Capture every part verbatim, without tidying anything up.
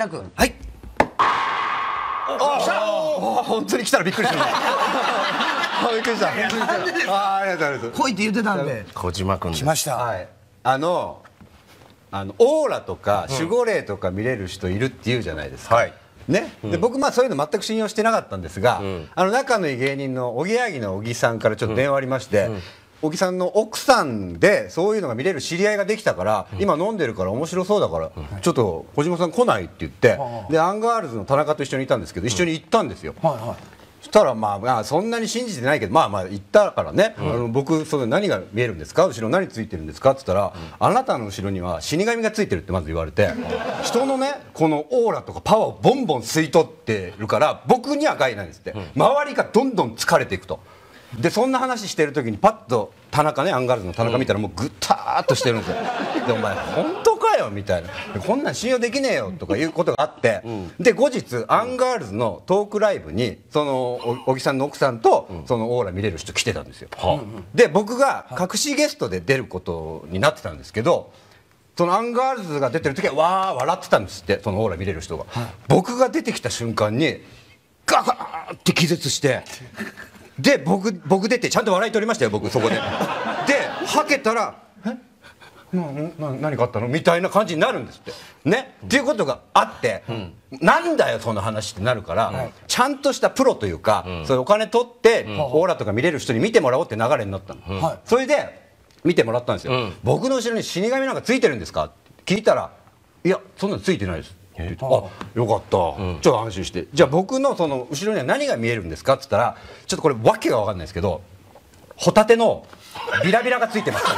らくはい。あ、来た。本当に来たらびっくりする。びっくりした。あ、ありがとうありがとう。 来いって言ってたんで。 小島君来ました。はい。あのあのオーラとか守護霊とか見れる人いるって言うじゃないですか。はい。ね、で僕まあそういうの全く信用してなかったんですが、あの仲のいい芸人のおぎやはぎの小木さんからちょっと電話ありまして。小木さんの奥さんでそういうのが見れる知り合いができたから、今飲んでるから面白そうだからちょっと小島さん来ないって言って、でアンガールズの田中と一緒にいたんですけど、一緒に行ったんですよ。そしたらまあそんなに信じてないけど、まあまあ行ったからね、あの僕その何が見えるんですか、後ろ何ついてるんですかって言ったら、あなたの後ろには死神がついてるってまず言われて、人のねこのオーラとかパワーをボンボン吸い取ってるから僕には害ないんですって。周りがどんどん疲れていくと。でそんな話してる時にパッと田中ね、アンガールズの田中見たらもうぐったーっとしてるんですよ。でお前本当かよみたいな、こんなん信用できねえよとかいうことがあって、で後日アンガールズのトークライブにその小木さんの奥さんとそのオーラ見れる人来てたんですよ。で僕が隠しゲストで出ることになってたんですけど、そのアンガールズが出てる時はわー笑ってたんですって、そのオーラ見れる人が。僕が出てきた瞬間にガガーって気絶して。で僕僕出てちゃんと笑い取りましたよ僕そこで。ではけたら「えなな何かあったの?」みたいな感じになるんですってね。っていうことがあって、うん、なんだよその話ってなるから、うん、ちゃんとしたプロというか、うん、そういうお金取って、うん、オーラとか見れる人に見てもらおうって流れになったの、うん、それで見てもらったんですよ、うん、僕の後ろに死神なんかついてるんですかって聞いたら「いやそんなのついてないです」あ、よかった、うん、ちょっと安心して。じゃあ僕のその後ろには何が見えるんですかって言ったら、ちょっとこれわけが分かんないですけど、ホタテのビラビラがついてます。わ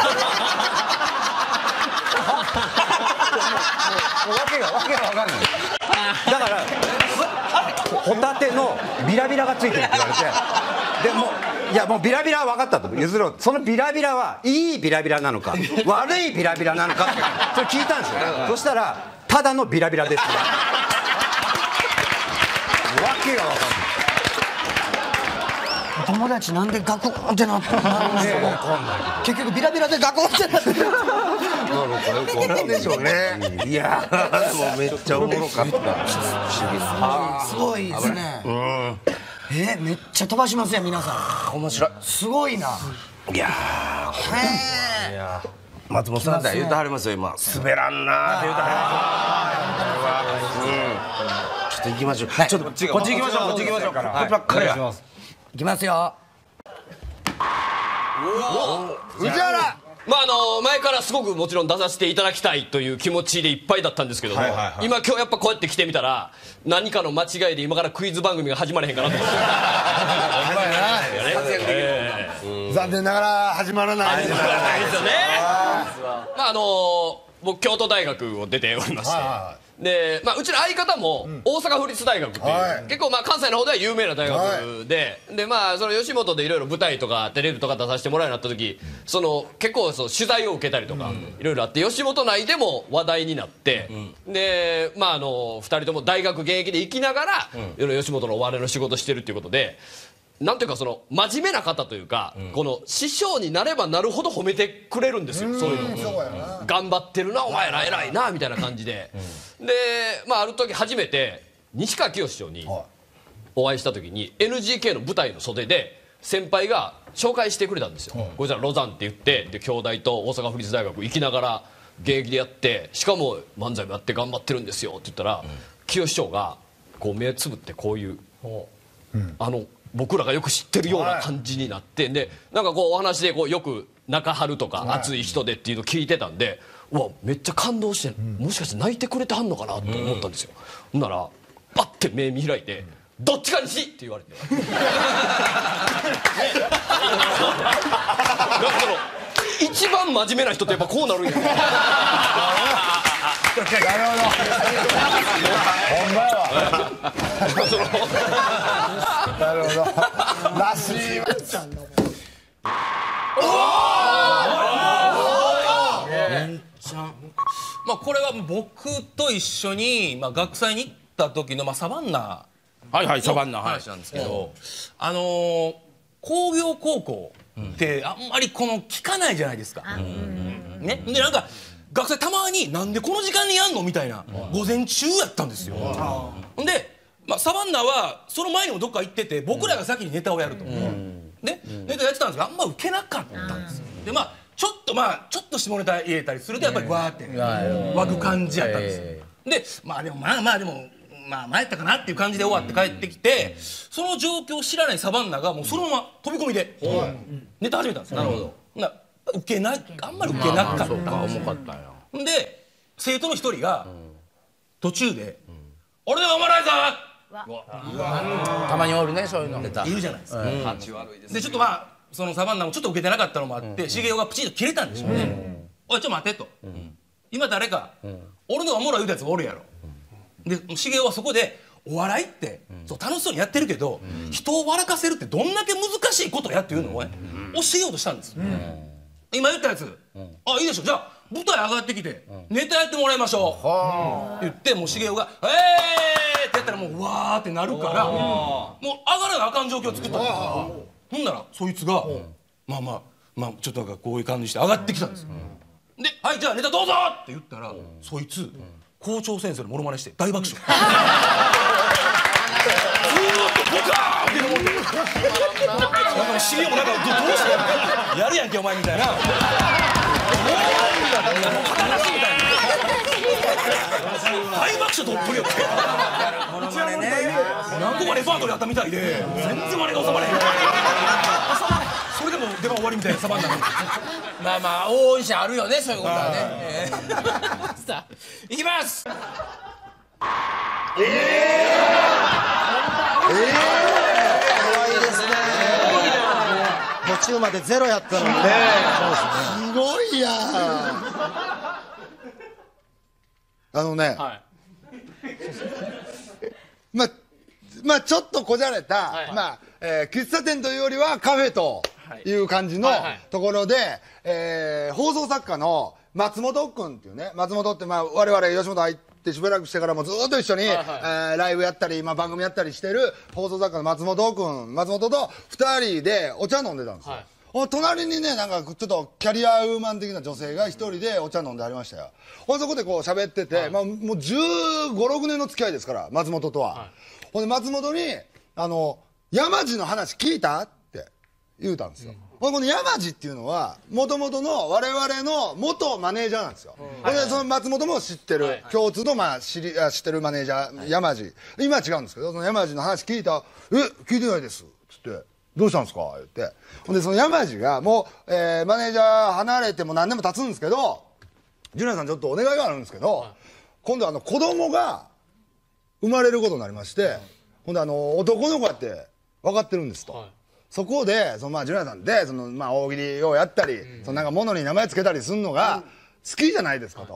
けがわけが分かんない。だからホタテのビラビラがついてるって言われて、でもいやもうビラビラは分かったと譲ろう。そのビラビラはいいビラビラなのか悪いビラビラなのかってそれ聞いたんですよ。そしたらただのビラビラです。わけが分かんない。 友達なんでガクンってなってるんですか。結局ビラビラでガクンってなってる。 なんでしょうね。いやでもめっちゃおもろかった。不思議な。 すごいですね。えめっちゃ飛ばしますよ皆さん。 面白い。 すごいな。 いやへえ。松本さんだ言うてはりますよ今。滑らんなって言うてはります。ちょっと行きましょう。ちょっとこっち行きましょう。こっち行きましょう。こっちばっかりや。 行きますよ。 宇治原。 まああの前からすごくもちろん出させていただきたいという気持ちでいっぱいだったんですけども、今今日やっぱこうやって来てみたら何かの間違いで今からクイズ番組が始まれへんかなと思って。 残念ながら始まらないですよね。 まああの僕京都大学を出ておりまして、でまあうちの相方も大阪府立大学っていう結構まあ関西の方では有名な大学で、でまあその吉本でいろいろ舞台とかテレビとか出させてもらうようになった時、その結構そう取材を受けたりとかいろいろあって吉本内でも話題になって、でまああのふたりとも大学現役で行きながらいろいろ吉本のお笑いの仕事してるっていうことで。なんていうかその真面目な方というか、うん、この師匠になればなるほど褒めてくれるんですよ。そういうの頑張ってるなお前ら偉いなみたいな感じで、うん、でまあある時初めて西川きよし師匠にお会いした時に エヌジーケー の舞台の袖で先輩が紹介してくれたんですよ、うん、こいつらロザンって言ってで京大と大阪府立大学行きながら現役でやってしかも漫才もやって頑張ってるんですよって言ったら、うん、きよし師匠がこう目つぶってこういう、うん、あの僕らがよく知ってるような感じになって、でなんかこうお話でこうよく中春とか熱い人でっていうのを聞いてたんで、うわめっちゃ感動して、もしかして泣いてくれてはんのかなと思ったんですよ。ほんならパッて目見開いて「どっちかにし!」って言われてなんかその一番真面目な人ってやっぱこうなるんや。なるほど。ほんまやわ。なるほど。らしいわ。 まあこれは僕と一緒にまあ学祭に行った時のまあサバンナはいはいサバンナ話なんですけど、あの工業高校ってあんまりこの聞かないじゃないですか。ね。でなんか学生たまになんでこの時間にやんのみたいな午前中やったんですよ。で、まあ、サバンナはその前にもどっか行ってて僕らが先にネタをやると、でネタやってたんですけどあんま受けなかったんですよ。でまあちょっとまあちょっと下ネタ入れたりするとやっぱりわーって湧く感じやったんですよ。でまあでもまあまあでもまあ参ったかなっていう感じで終わって帰ってきて、その状況を知らないサバンナがもうそのまま飛び込みでネタ始めたんですよ。なるほど。受けないあんまり受けなかった。 重かったよ。 で生徒の一人が途中で「俺ではおもろいぞ!」 たまにおるねそういうの。 言うじゃないですか。でちょっとまあそのサバンナもちょっと受けてなかったのもあって茂雄がプチンと切れたんでしょうね。おいちょっと待ってと、今誰か俺のおもろい言うたやつおるやろ。で茂雄はそこでお笑いってそう楽しそうにやってるけど人を笑かせるってどんだけ難しいことやっていうのを教えようとしたんです。今言ったやつあいいでしょ、じゃあ舞台上がってきてネタやってもらいましょうって言ってもう茂雄が「えー!」ってやったらもうわーってなるからもう上がらなあかん状況を作ったんですよ。ほんならそいつがまあまあまあちょっとなんかこういう感じして上がってきたんですよ。で「はいじゃあネタどうぞ!」って言ったらそいつ校長先生のモノマネして大爆笑。ずーっとボカーンって思ってなんか茂雄もなんかどうしてやるやんけお前みたいな。大爆笑とっぷりよって何個かレパートリーあったみたいで全然真似が収まれへん。それでも出番終わりみたいなサバンナのまあまあ大いしあるよねそういうことはね。 さあいきます。 ええ可愛いですね。途中までゼロやったのにね。すごいやん。あのね、はい、まあまあちょっとこじゃれた、はいはい、まあ、えー、喫茶店というよりはカフェという感じのところで、はいはい、えー、放送作家の松本君っていうね、松本ってまあ我々吉本入ってしばらくしてからもずっと一緒に、はいはい、えー、ライブやったり、まあ、番組やったりしてる放送作家の松本君、松本とふたりでお茶飲んでたんですよ。はい、隣にねなんかちょっとキャリアウーマン的な女性が一人でお茶飲んでありましたよ。ほんでそこでこう喋ってて、はい、まあ、もうじゅうご、ろくねんの付き合いですから松本とは、はい、ほんで松本にあの山路の話聞いたって言うたんですよ。うん、ほんでこの山路っていうのはもともとの我々の元マネージャーなんですよ。うん、ほんでその松本も知ってる、はい、共通のまあ知り知ってるマネージャー、はい、山路、今は違うんですけどその山路の話聞いた「え聞いてないです」っつって「どうしたんですか?」言ってほんでその山路がもう、えー、マネージャー離れても何年も経つんですけど「ジュニアさんちょっとお願いがあるんですけど、はい、今度あの子供が生まれることになりまして、はい、ほんであの男の子やって分かってるんですと、はい、そこでそのまあジュニアさんってそのまあ大喜利をやったり、うん、そのなんか物に名前つけたりするのが好きじゃないですかと、はい、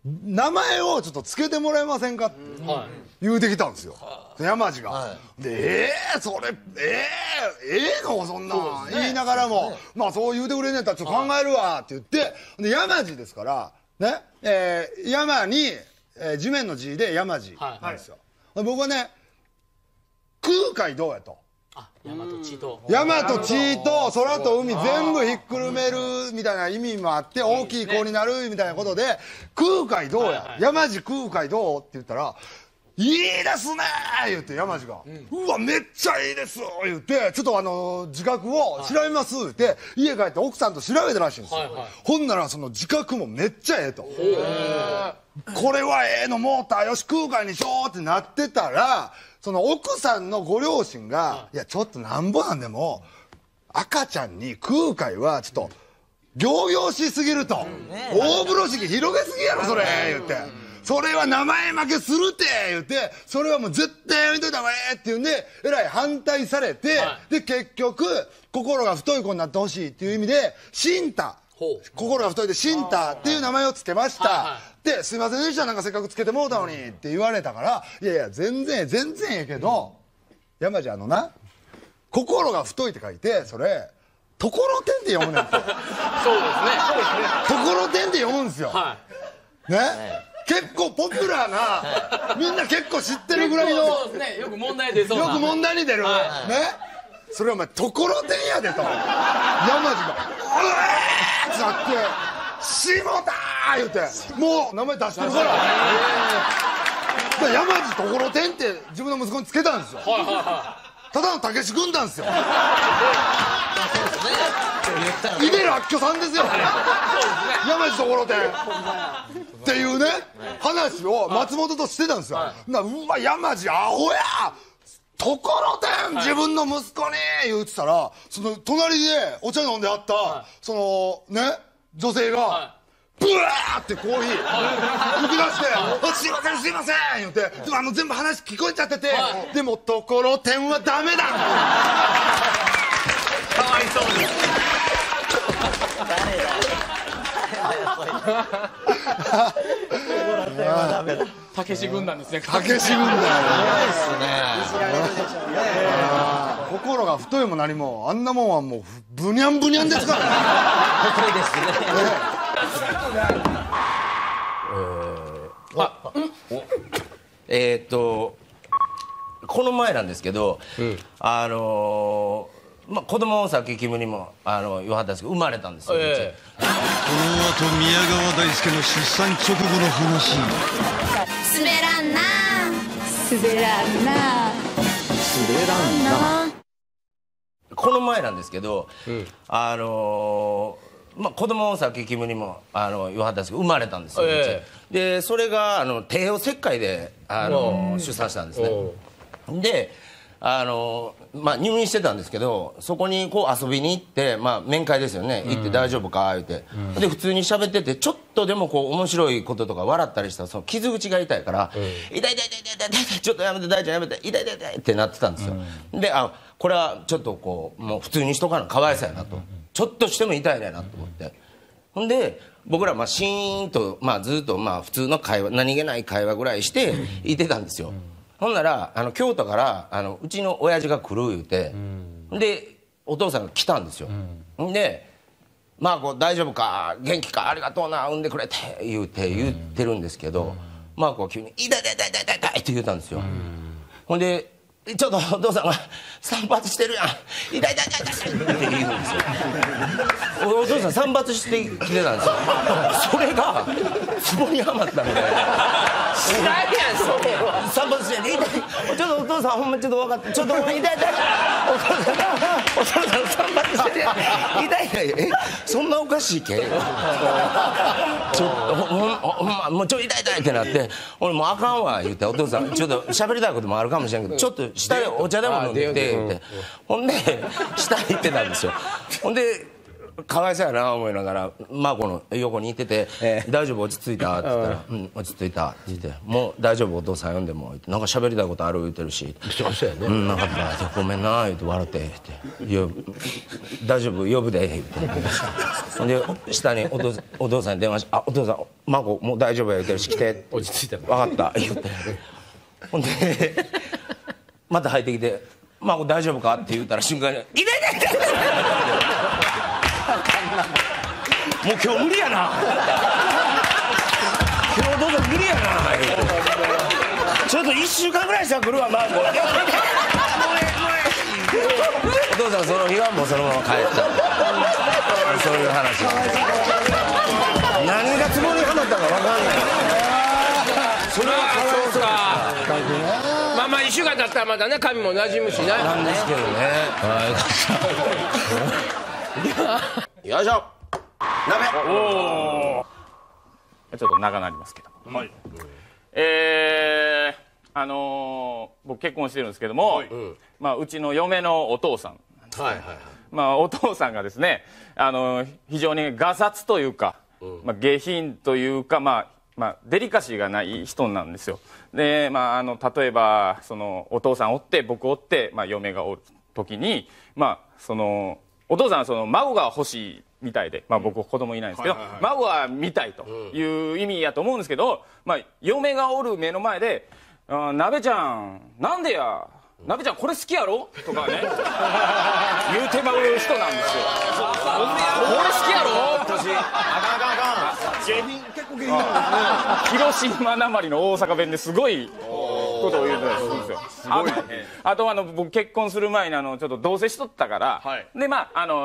名前をちょっとつけてもらえませんかって言うてきたんですよ、はい、山路が、はい、でえー、それえー、ええのそんなん、ね、言いながらも、ね、まあそう言うてくれんねやったらちょっと考えるわって言って、はい、で山路ですからね、えー、山に、えー、地面の字で山路なんですよ、はい、僕はね空海どうやと山と地と山と地と空と海全部ひっくるめるみたいな意味もあって大きい子になるみたいなことで空海どうや山路空海どうって言ったらいいですねー言って山路が、うん、うわめっちゃいいです言ってちょっとあの自覚を調べますって、はい、家帰って奥さんと調べたらしいんですよ、はいはい、ほんならその自覚もめっちゃええとこれはええのモーターよし空海にしようってなってたらその奥さんのご両親が、はい、いやちょっとなんぼなんでも赤ちゃんに空海はちょっと仰々しすぎると、うんね、大風呂敷広げすぎやろそれ言ってそれは名前負けするって言ってそれはもう絶対やめといた方がええって言うんでえらい反対されて、はい、で結局心が太い子になってほしいっていう意味で新太心が太いで新太っていう名前をつけました、はいはい、ですいませんでしたなんかせっかくつけてもうたのにって言われたからいやいや全然全然ええけど、うん、山路あのな心が太いって書いてそれところてんって読むねんってそうですねところてんって読むんですよ、はい、ね、はい結構ポピュラーな、はい、みんな結構知ってるぐらいのそうですねよく問題出そうなよく問題に出る、はい、ねそれお前ところてんやでと山路がうえーってなって下田ー言うてもう名前出してるから山地ところてんって自分の息子につけたんですよ。ただのたけし軍団ですよ。井出らっきょさんですよ。山地ところてんっていうね話を松本としてたんですよ。なうわ山地アホやところてん自分の息子に言うてたら、その隣でお茶飲んであったそのね女性がブワーってコーヒー抜き出して「すいませんすいません」言ってでもあの全部話聞こえちゃってて「でもところてんはダメだ」かわいそうです。 たけし軍団ですね。 たけし軍団ですね。心が太いも何もあんなもんはもうブニャンブニャンですからね。 太いですね。えーっとこの前なんですけど、あのまあ子供をさっきキムにもあの言わはったんですけど生まれたんですよ。この後宮川大輔の出産直後の話。 滑らんな滑らんな滑らんな。 この前なんですけど、あのまあ子供をさっきキムにもあの言わはったんですけど生まれたんですよ。でそれがあの帝王切開であの出産したんですね。であのまあ入院してたんですけどそこにこう遊びに行ってまあ面会ですよね行って大丈夫か言ってで普通に喋っててちょっとでもこう面白いこととか笑ったりしたらその傷口が痛いから「痛い痛い痛い痛い痛い痛いちょっとやめて大ちゃんやめて痛い痛い痛い」ってなってたんですよ。であこれはちょっとこうもう普通にしとかなかわいそうやなとちょっとしても痛いねなと思ってほんで僕らまあシーンとまあずっとまあ普通の会話何気ない会話ぐらいしていてたんですよ。ほんならあの京都からあのうちの親父が来る言うて、うん、でお父さんが来たんですよ、うん、で「まあこう大丈夫か元気かありがとうな産んでくれて」言うて言ってるんですけど、うん、まあこう急に「痛い痛い痛い痛い痛い」って言ったんですよ、うん、ほんで「ちょっとお父さんが散髪してるやん痛い痛い痛い痛い」って言うんですよお父さん散髪してきてたんですよそれがツボにはまったみたいな知らんやんそれは散髪して痛いちょっとお父さんほんまちょっと分かってちょっと痛い痛いお父さんお父さん散髪してるやん痛い痛いえそんなおかしいけちょっとほんほんまもうちょっと痛い痛いってなって俺もうあかんわ言ってお父さんちょっと喋りたいこともあるかもしれんけどちょっと下でお茶でも飲んでって言ってほんで下に行ってたんですよほんでかわいそうやな思いながらマーコの横にいてて「大丈夫落ち着いた?」って言ったら「うん落ち着いた」って言って「もう大丈夫お父さん呼んでも」なんか喋りたいことある言ってるし「そうやねうんなんかごめんな」言って笑ってって「いや大丈夫呼ぶで」言ってほんで下にお父さんお父さんに電話して「あお父さんマーコもう大丈夫や言ってるし来て」 落ち着いた分かった言ってほんでまた入ってきて「マーコ大丈夫か?」って言ったら瞬間に「痛い痛い痛い!」もう今日無理やな今日どうぞ無理やなちょっといっしゅうかんぐらいしたら来るわマーコお父さんその日はもうそのまま帰っちゃったそういう話何がツボにはまったか分かんないそれはそうかまあまあいっしゅうかん経ったらまたね髪も馴染むしななんですけどねよいしょ鍋おちょっと長なりますけど、はい、えー、あのー、僕結婚してるんですけども、はい、まあ、うちの嫁のお父さんなんですね、はいはいはい、まあ、お父さんがですね、あのー、非常にがさつというか、うん、まあ、下品というか、まあまあ、デリカシーがない人なんですよで、まあ、あの例えばそのお父さんおって僕おって、まあ、嫁がおる時に、まあ、そのお父さんはその孫が欲しいみたいで、まあ、僕子供いないんですけど、はいはいはい、孫は見たいという意味やと思うんですけど、まあ、嫁がおる目の前で「あなべちゃんなんでやなべちゃんこれ好きやろ?」とかね言うてまう人なんですよこれ好きやろ私あかんあかんあかん下品結構下品なんですね広島なまりの大阪弁ですごいことを言うたりするんですよすごい、ね、あとあの僕結婚する前にあのちょっと同棲しとったから、はい、でまああの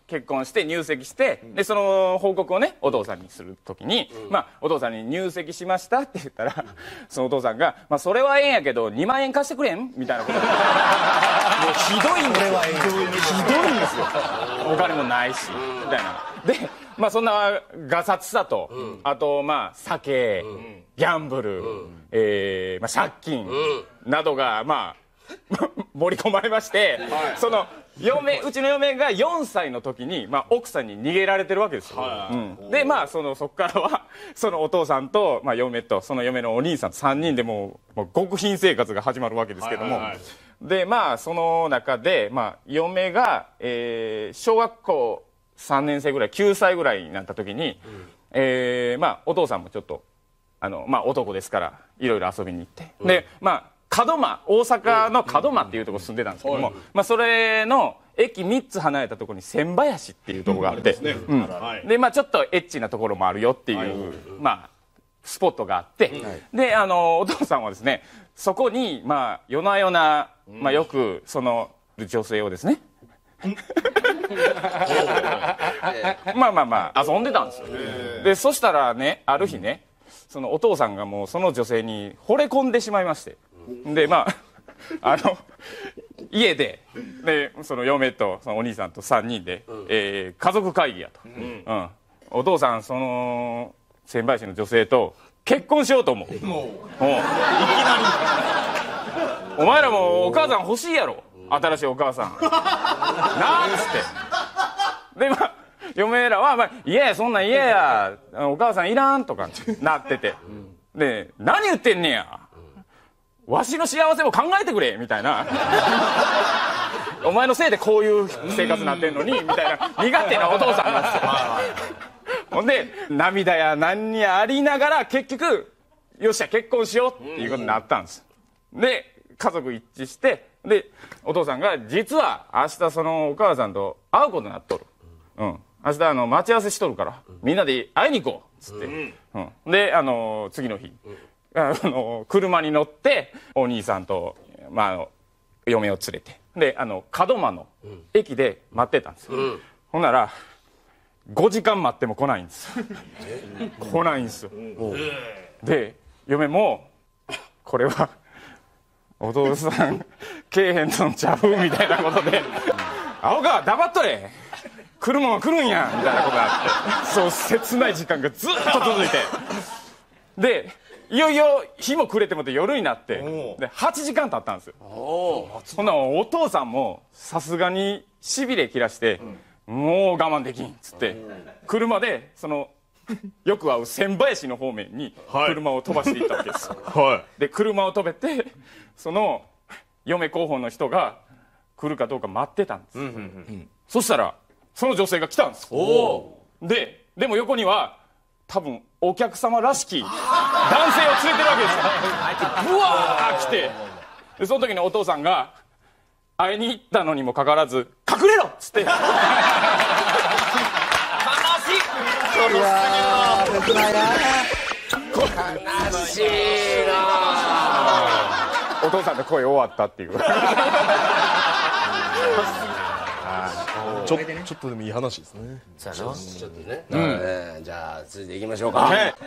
結婚して入籍してでその報告をねお父さんにするときに、まあ、お父さんに入籍しましたって言ったらそのお父さんが、まあ、それはええんやけどにまんえん貸してくれんみたいなことでもうひどいんですよひどいんですよお金もないしみたいなで、まあ、そんなガサツさと、うん、あとまあ酒、うん、ギャンブル、うんえーまあ、借金、うん、などがまあ盛り込まれまして、はい、その嫁うちの嫁がよんさいの時に、まあ、奥さんに逃げられてるわけですよ、はいうん、でまあそのそこからはそのお父さんと、まあ、嫁とその嫁のお兄さんとさんにんでもう、もう極貧生活が始まるわけですけども、はいはいはい、でまあその中で、まあ、嫁が、えー、小学校さんねん生ぐらいきゅうさいぐらいになった時に、うんえーまあ、お父さんもちょっとあの、まあ、男ですからいろいろ遊びに行って、うん、でまあ門真大阪の門真っていうところ住んでたんですけども、まあ、それの駅みっつ離れたところに千林っていうところがあって、うんでまあ、ちょっとエッチなところもあるよっていう、まあ、スポットがあって、であのお父さんはですねそこに、まあ、夜な夜な、まあ、よくその女性をですねまあまあまあ遊んでたんですよでそしたらねある日ねそのお父さんがもうその女性に惚れ込んでしまいましてでまああの家ででその嫁とそのお兄さんとさんにんで、うんえー、家族会議やと、うんうん、お父さんその千林の女性と結婚しようと思うもういきなりお前らもお母さん欲しいやろ新しいお母さんなあっつってでまあ嫁らは、まあ、いやいやそんなん嫌やお母さんいらんとかなっててで何言ってんねやわしの幸せも考えてくれみたいなお前のせいでこういう生活になってんのにみたいな苦手なお父さんなんですよほんで涙や何やありながら結局よっしゃ結婚しようっていうことになったんですで家族一致してでお父さんが実は明日そのお母さんと会うことになっとる、うん、明日あの待ち合わせしとるからみんなで会いに行こうっつって、うんうん、であの次の日、うんあの車に乗ってお兄さんと、まあ、あの嫁を連れてであの門真の駅で待ってたんですよ、うん、ほんならごじかん待っても来ないんです来ないんですよ、うん、で嫁もこれはお父さんけえへんのちゃうみたいなことで「青川黙っとれ来るもんは来るんや」みたいなことがあってそう切ない時間がずっと続いてでいよいよ日も暮れてもって夜になってではちじかん経ったんですよほんならお父さんもさすがにしびれ切らして、うん、もう我慢できんっつって車でそのよく会う千林の方面に車を飛ばしていったわけです、はい、で車を止めてその嫁候補の人が来るかどうか待ってたんです、うんうんうん、そしたらその女性が来たんですおででも横には多分お客様らしき男性を連れてるわけですよブワー来てでその時にお父さんが会いに行ったのにもかかわらず隠れろっつって悲しいいやー切ないな悲しいなお父さんの声終わったっていうちょ, ちょっとでもいい話ですね。 さあちょっとね、うんえー、じゃあ続いていきましょうか。はい。うん、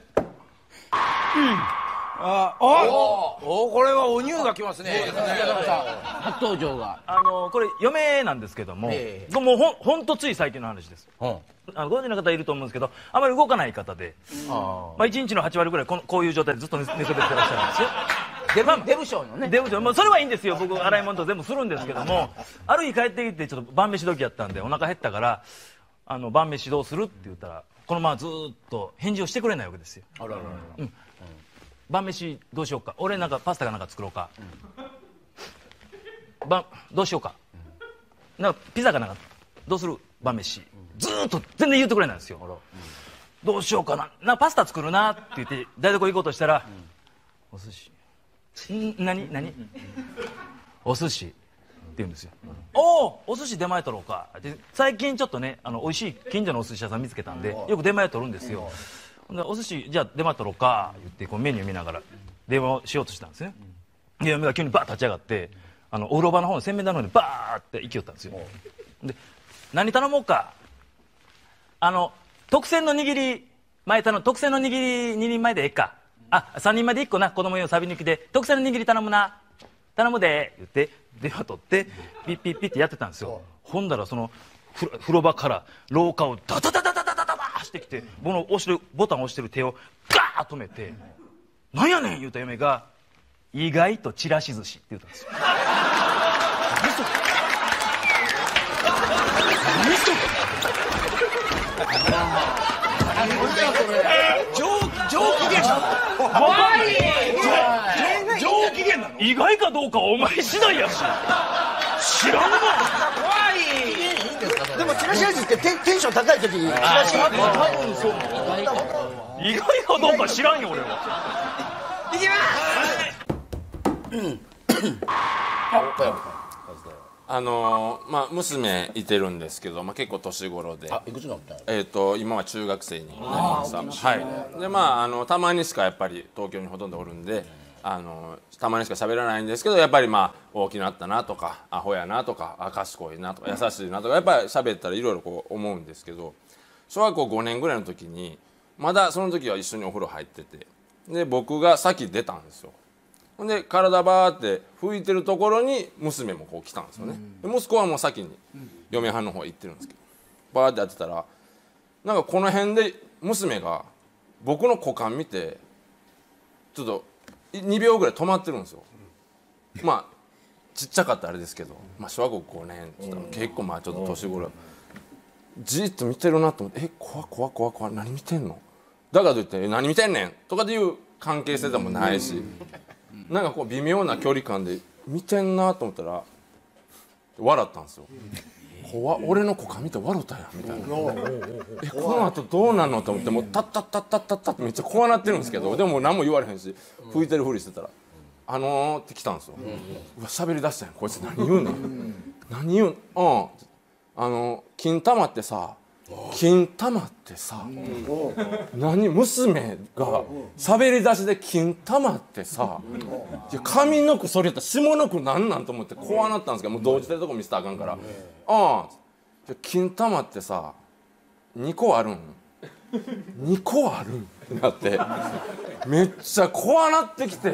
あおおこれはお乳が来ますね。初登場があのこれ嫁なんですけども、えー、もうほんほんとつい最近の話です。うん、あのご存知の方いると思うんですけどあまり動かない方で、うん、まあいちにちのはちわりぐらいこのこういう状態でずっと寝そべってらっしゃるんですよ。 デブ、デブ賞のねデブ賞、まあ、それはいいんですよ僕洗い物と全部するんですけどもある日帰ってきてちょっと晩飯時やったんでお腹減ったからあの晩飯どうするって言ったらこのままずっと返事をしてくれないわけですよあららら、うんうん、晩飯どうしようか俺なんかパスタかなんか作ろうか、うん、ばどうしようか、うん、なんかピザかなんかどうする晩飯、うん、ずっと全然言ってくれないんですよ、うん、どうしようかななパスタ作るなって言って台所行こうとしたら、うん、お寿司ん何何お寿司って言うんですよ、うん、おおお寿司出前取ろうかで最近ちょっとねあの美味しい近所のお寿司屋さん見つけたんでよく出前取るんですよ、うん、お寿司じゃあ出前取ろうか言ってこうメニュー見ながら電話をしようとしたんですねで嫁が急にバーッ立ち上がってあのお風呂場の方の洗面台の方にバーッて行きよったんですよで何頼もうか。あの特選の握り前頼む特選の握りににんまえでええか。あ、さんにんまえでいっこな、子供用サビ抜きで特選の握り頼むな、頼むで言って電話取ってピッピッピッってやってたんですよ。ほんだらその風呂場から廊下をダダダダダダダダ走ってきて、この押してるボタンを押してる手をガーッ止めて「なんやねん!」言うた嫁が「意外とちらし寿司」って言ったんですよ。何それ上機嫌なの？怖い！上機嫌なの？意外かどうかはお前次第やし。知らんの？怖い！ でもチラシ味ってテンション高い時にチラシが意外かどうか知らんよ俺は。 いきます。 あのー、まあ娘いてるんですけど、まあ、結構年頃で、 あ、いくつなの？ えーと今は中学生になりました。はいでまああのたまにしかやっぱり東京にほとんどおるんで、あのたまにしか喋らないんですけど、やっぱりまあ大きなったなとかアホやなとかあ賢いなとか優しいなとかやっぱり喋ったらいろいろこう思うんですけど、小学校ごねんぐらいの時にまだその時は一緒にお風呂入ってて、で僕が先出たんですよ。ほんで体バーって拭いてるところに娘もこう来たんですよね。で息子はもう先に嫁はんの方へ行ってるんですけど、バーってやってたらなんかこの辺で娘が僕の股間見てちょっとにびょうぐらい止まってるんですよ。まあちっちゃかったあれですけど、まあ、小学校ごねんって言ったら結構まあちょっと年頃じーっと見てるなと思って「え怖怖怖怖何見てんの?」だからといって「何見てんねん!」とかでいう関係性でもないし。なんかこう微妙な距離感で見てんなと思ったら笑ったんですよ。怖俺の股間見て笑ったやんみたいな。えこの後どうなんのと思ってもうタッタッタッタッタッタってめっちゃ怖なってるんですけど、でも何も言われへんし拭いてるふりしてたら「あのー」って来たんですよ。うわ喋り出したやんこいつ何言うねん何言うんうんあの金玉ってさ金玉ってさ何娘が喋り出しで金玉ってさいや上の句それやったら下の句なんなんと思って怖なったんですけど、もう同時でとこ見せたらあかんから「ああ金玉ってさにこあるんにこあるん?」ってなってめっちゃ怖なってきて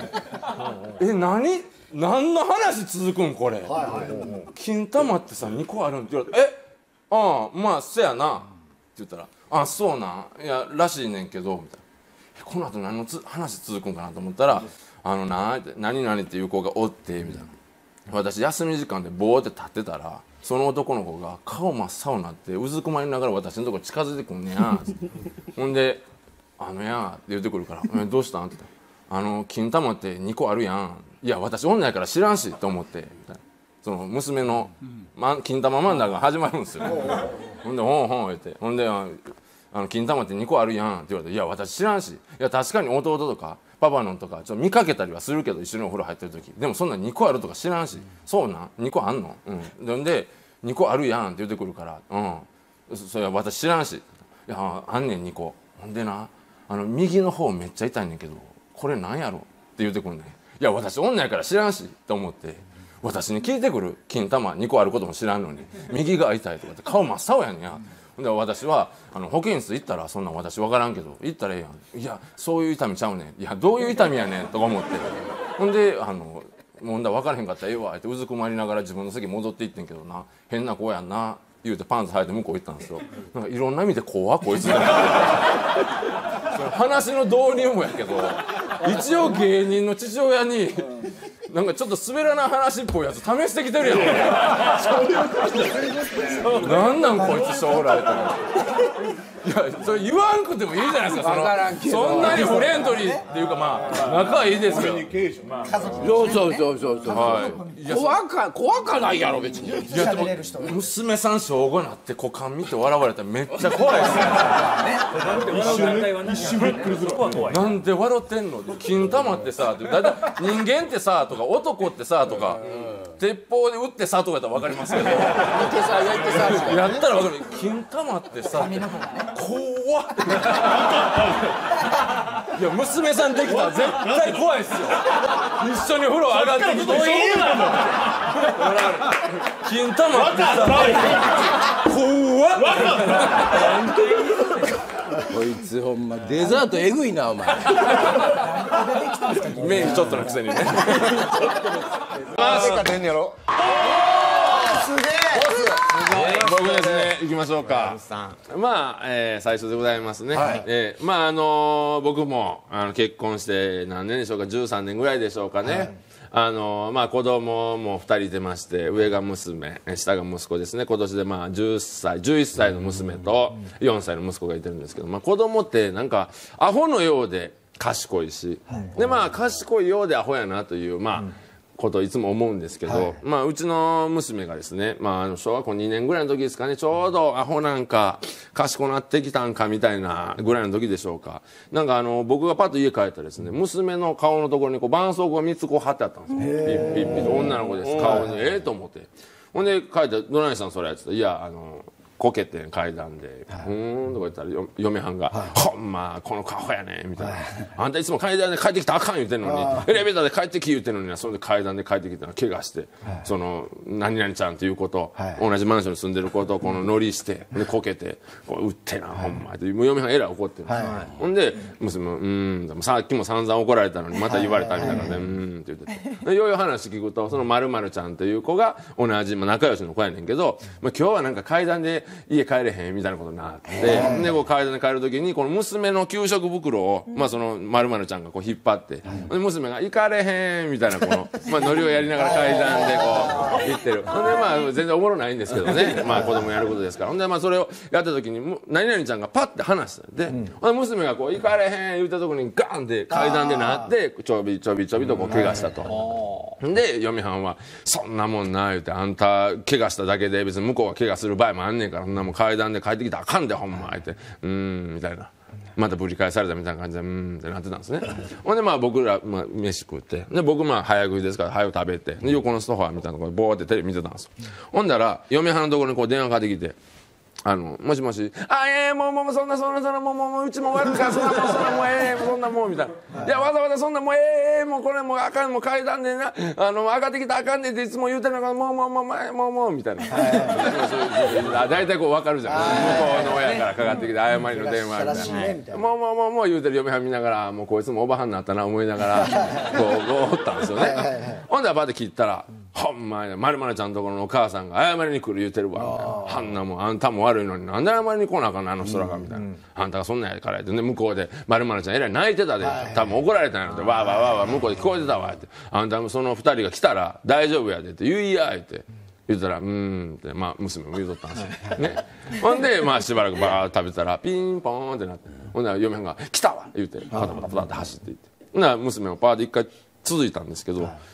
「え何何の話続くんこれ金玉ってさにこあるん?」って言われて「えああまあせやな」って言ったら「あそうなんいやらしいねんけど」みたいな「この後何のつ話続くんかな」と思ったら「あのな何々っていう子がおって」みたいな。私休み時間でボーって立ってたらその男の子が顔真っ青になってうずくまりながら私のとこ近づいてくんねやほんで「あのや」って言ってくるから「えどうしたん?」って言ったら「あの金玉ってにこあるやん」「いや私女やから知らんし」と思ってみたいな。その娘の、ま、金玉漫談が始まるんですよ。ほんで「ほんほん」言ってほんであの「金玉ってにこあるやん」って言われて「いや私知らんし」いや確かに弟とかパパのとかちょっと見かけたりはするけど一緒にお風呂入ってる時でもそんなにこあるとか知らんし「そうなんにこあんの?」うんで「にこあるやん」って言ってくるから「うんそれは私知らんし」いやあんねんにこほんでなあの右の方めっちゃ痛いねんけどこれなんやろって言ってくるねん。いや私女やから知らんしと思って私に聞いてくる金玉にこあることも知らんのに右が痛いとかって顔真っ青やねんや。で私はあの保健室行ったらそんなん私分からんけど行ったらええやん。いやそういう痛みちゃうねん。いやどういう痛みやねんとか思ってほんであの問題分からへんかったらええわってうずくまりながら自分の席戻って行ってんけどな変な子やんな言うてパンツ履いて向こう行ったんですよ。なんかいろんな意味で怖っこいつ話の導入もやけど一応芸人の父親になんかちょっと滑らない話っぽいやつ試してきてるやんなんなんこいつ将来とかいやそれ言わんくてもいいじゃないですか。そのそんなにフレンドリーっていうかまあ仲はいいですけどそうそうそうそうそう怖か怖かないやろ別に。いやでも娘さん小ごになって股間見て笑われたらめっちゃ怖いですよなんで笑ってんの金玉ってさだいたい人間ってさとか男ってさとか鉄砲で撃ってさとかやったら分かりますけどやったら分かる金玉ってさ怖っいや娘さんできたら絶対怖いっすよ。一緒に風呂上がってきて金玉わかった怖っこいつほんまデザートえぐいなお前メインちょっとのくせにねマジか出んやろすげえ僕ですね行きましょうかまあ、えー、最初でございますね、はいえー、まああのー、僕もあの結婚して何年でしょうかじゅうさんねんぐらいでしょうかね、はいあのまあ、子供もふたり出まして上が娘下が息子ですね今年でまあじゅっさいじゅういっさいの娘とよんさいの息子がいてるんですけど、まあ、子供ってなんかアホのようで賢いし、でまあ賢いようでアホやなというまあことをいつも思うんですけど、はいまあ、うちの娘がですね、まあ、あの小学校にねんぐらいの時ですかねちょうどアホなんか賢なってきたんかみたいなぐらいの時でしょうかなんかあの僕がパッと家帰ったらですね娘の顔のところにこう絆創膏がみっつこう貼ってあったんですよピッピッピッ女の子です顔にええと思ってほんで帰って「どないしたんそれ」って言ったら「いやあのこけて階段で、はい、うーんとか言ったらよ嫁はんが、はい、ほんまこの顔やねみたいな、はい、あんたいつも階段で帰ってきたらあかん言うてんのにエレベーターで帰ってき言うてんのにそれで階段で帰ってきたら怪我して、はい、その何々ちゃんっていうこと、はい、同じマンションに住んでることこの乗りしてでこけてこう打ってな、はい、ほんまって嫁はんえらい怒ってるんですよ、はい、ほんで娘もうーんさっきも散々怒られたのにまた言われたみたいなので、はい、うーんって言っててようよう話聞くとその〇〇ちゃんという子が同じ、まあ、仲良しの子やねんけど、まあ、今日はなんか階段で家帰れへんみたいなことになってでこう階段で帰る時にこの娘の給食袋を、まあ、その〇〇ちゃんがこう引っ張ってで娘が「行かれへん」みたいなこの、まあ、ノリをやりながら階段でこう行ってるほんでまあ全然おもろないんですけどねまあ子供やることですからほんでまあそれをやった時に何々ちゃんがパッて離したんで、うん、娘がこう「行かれへん」言ったところにガンって階段でなってちょびちょびちょびとこう怪我したとで嫁はんは「そんなもんな」言うて「あんた怪我しただけで別に向こうが怪我する場合もあんねんからそんなもん階段で帰ってきたらあかんでほんま」って「うーん」みたいなまたぶり返されたみたいな感じで「うーん」ってなってたんですねほんでまあ僕ら、まあ、飯食ってで僕まあ早食いですから早く食べてで横のソファーみたいなところでボーってテレビ見てたんですよほんだら嫁はんのところにこう電話かかってきてあのもしもし「あええー、もうもうそんなそんなそんなもうもううちも悪いからそんなもうそんなもうええー、そんなもう」みたいな「いやわざわざそんなもうええー、もうこれもうあかんもう階段でなあの上がってきたらあかんねんっていつも言うてるのからもうもうもうもうもうもう」みたいな大体こう分かるじゃん向こうの親からかかってきて謝りの電話みたいな「もうもうもうもう」言うてる嫁はん見ながらもうこいつもおばはんになったな思いながらこうこうおったんですよねほんでバーって切ったらほんまにまるまるちゃんのところのお母さんが謝りに来る言うてるわみたいなあんなもんあんたも悪いのになんで謝りに来なあかんのあの人らがみたいな、うん、あんたがそんなんやからやってで向こうでまるまるちゃんえらい泣いてたで、はい、多分怒られたんやろってわーわーわーわー向こうで聞こえてたわってあんたもそのふたりが来たら大丈夫やでって言いやって言ったらうーんってまあ娘も言うとったんですよ、ね、ほんでまあしばらくバーッと食べてたらピンポーンってなってほんで嫁はんが来たわ言うてパタパタパタって走っていってほんで娘もパーッと一回続いたんですけど、はい、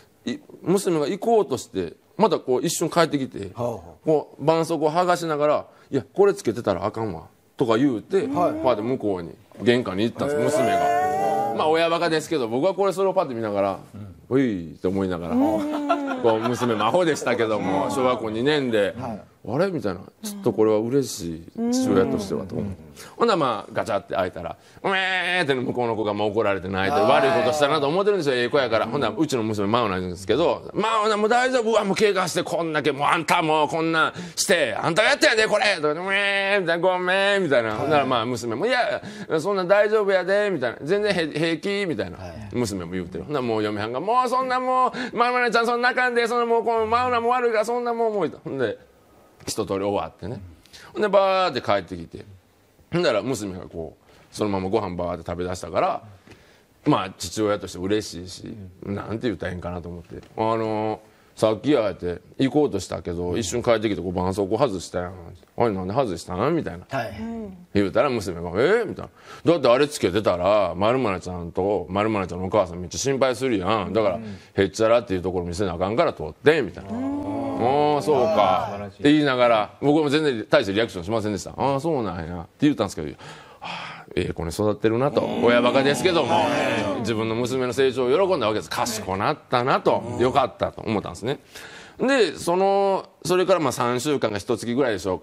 娘が行こうとしてまたこう一瞬帰ってきてこう絆創膏を剥がしながら「いやこれつけてたらあかんわ」とか言うてパーで向こうに玄関に行ったんです娘がまあ親バカですけど僕はこれそれをパッて見ながら「うい」って思いながらこう娘もアホでしたけども小学校にねんであれみたいなちょっとこれは嬉しい父親としてはと思ってほんならまあガチャって開いたら「うめー」って向こうの子がもう怒られて泣いて悪いことしたなと思ってるんですよええ子やからほんならうちの娘マオなんですけど「マオなもう大丈夫うわもう怪我してこんだけもうあんたもうこんなんしてあんたがやったんやでこれ」とか「うめー」みたいな「ごめん」みたいなほんならまあ娘も「いやそんな大丈夫やで」みたいな「全然平気」みたいな娘も言うてるほんならもう嫁はんが「もうそんなもうまるまるちゃんそんなあかんでそんなもうこのマオなも悪いからそんなもうもう」ほんで一通り終わってねほんでバーって帰ってきてほんだら娘がこうそのままご飯バーって食べだしたからまあ父親として嬉しいしなんて言ったらええんかなと思ってあのさっきやって行こうとしたけど一瞬帰ってきてこう絆創膏外したやんあれなんで外したんみたいな、はい、言うたら娘が「えー?」みたいな「だってあれつけてたらまるまるちゃんとまるまるちゃんのお母さんめっちゃ心配するやんだからへっちゃらっていうところ見せなあかんから取って」みたいな「ああそうか」って言いながら僕も全然大してリアクションしませんでした「ああそうなんや」って言ったんですけどはあ、ええ子に育ってるなと親バカですけども自分の娘の成長を喜んだわけです賢なったなとよかったと思ったんですねでそのそれからまあさんしゅうかんかひとつきぐらいでしょうか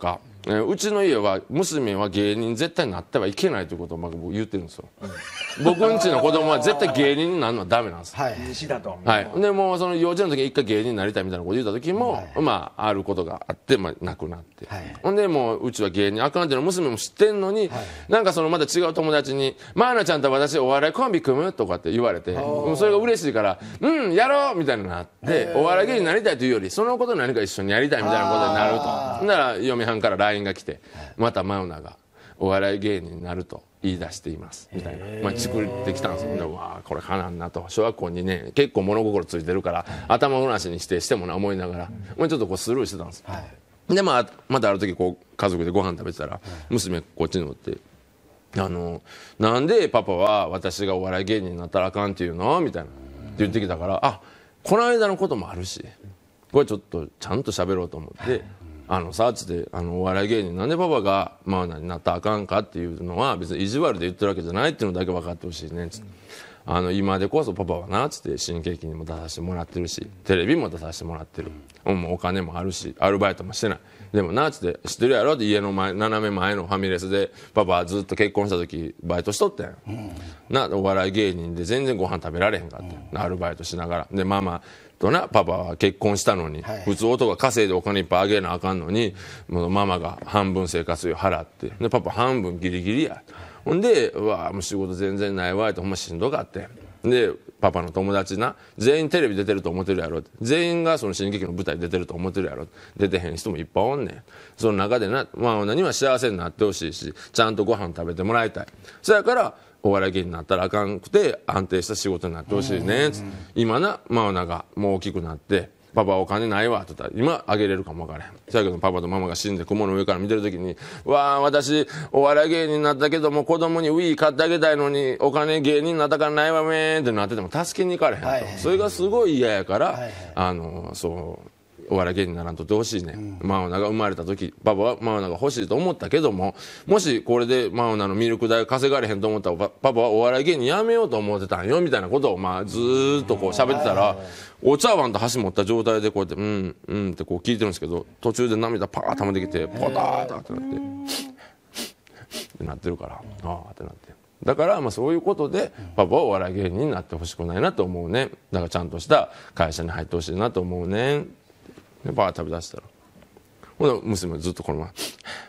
えーうちの家は娘は芸人絶対になってはいけないということを僕言ってるんですよ、僕んちの子供は絶対芸人になるのはダメなんです、 はい、西だと、 はい、でもうその幼稚園の時に一回芸人になりたいみたいなこと言った時も、はい、まああることがあって、まあ、なくなって、はい、ほんでもううちは芸人あかんっていうの娘も知ってんのに、はい、なんかそのまた違う友達に「マーナちゃんと私お笑いコンビ組む?」とかって言われて、それが嬉しいから「うんやろう!」みたいになってお笑い芸人になりたいというよりそのことを何か一緒にやりたいみたいなことになると、ほんなら嫁はんから ライン が来てまたマウナがお笑い芸人になると言い出していますみたいな、まあ、作ってきたんですよ。でわあこれかなんなと小学校にね結構物心ついてるから頭ごなしにしてしてもな思いながら、まあ、ちょっとこうスルーしてたんです、はい、でまあまたある時こう家族でご飯食べてたら娘こっちに乗ってあのなんでパパは私がお笑い芸人になったらあかんっていうのみたいなって言ってきたから、あこの間のこともあるしこれちょっとちゃんと喋ろうと思って、あのさっつってあのお笑い芸人なんでパパがマウナになったらあかんかっていうのは別に意地悪で言ってるわけじゃないっていうのだけ分かってほしいねっつって、あの今でこそパパはなっつって新喜劇にも出させてもらってるしテレビも出させてもらってる、もうお金もあるしアルバイトもしてない、でもなっつって知ってるやろって家の前斜め前のファミレスでパパはずっと結婚した時バイトしとったんよ、うん、なお笑い芸人で全然ご飯食べられへんかって、うん、アルバイトしながらでママとなパパは結婚したのに、はい、普通男が稼いでお金いっぱいあげなあかんのにもうママが半分生活費を払ってでパパ半分ギリギリや、ほんでうわもう仕事全然ないわってほんましんどかってでパパの友達な全員テレビ出てると思ってるやろ、全員がその新劇の舞台出てると思ってるやろ、出てへん人もいっぱいおんねん、その中でな、まあ、何は幸せになってほしいしちゃんとご飯食べてもらいたい、そやからお笑い芸人になったらあかんくて安定した仕事になってほしいね、今なマウナがもう大きくなってパパお金ないわって言ったら今あげれるかも分からへん、そやけどパパとママが死んで雲の上から見てる時にわあ私お笑い芸人になったけども子供にウィー買ってあげたいのにお金芸人になったからないわめーってなってても助けに行かれへんと、はいはい、それがすごい嫌やから、はいはい、あのそうお笑い芸人にならんとってほしいね、うん、マウナが生まれた時パパはマウナが欲しいと思ったけどももしこれでマウナのミルク代稼がれへんと思ったらパパはお笑い芸人やめようと思ってたんよみたいなことをまあずーっとこう喋ってたらお茶碗と箸持った状態でこうやってうんうんってこう聞いてるんですけど途中で涙パーッ溜まってきてポターッってなってってなってるからああってなってだからまあそういうことでパパはお笑い芸人になってほしくないなと思うね、だからちゃんとした会社に入ってほしいなと思うねでバー食べ出したらほんで娘ずっとこのまま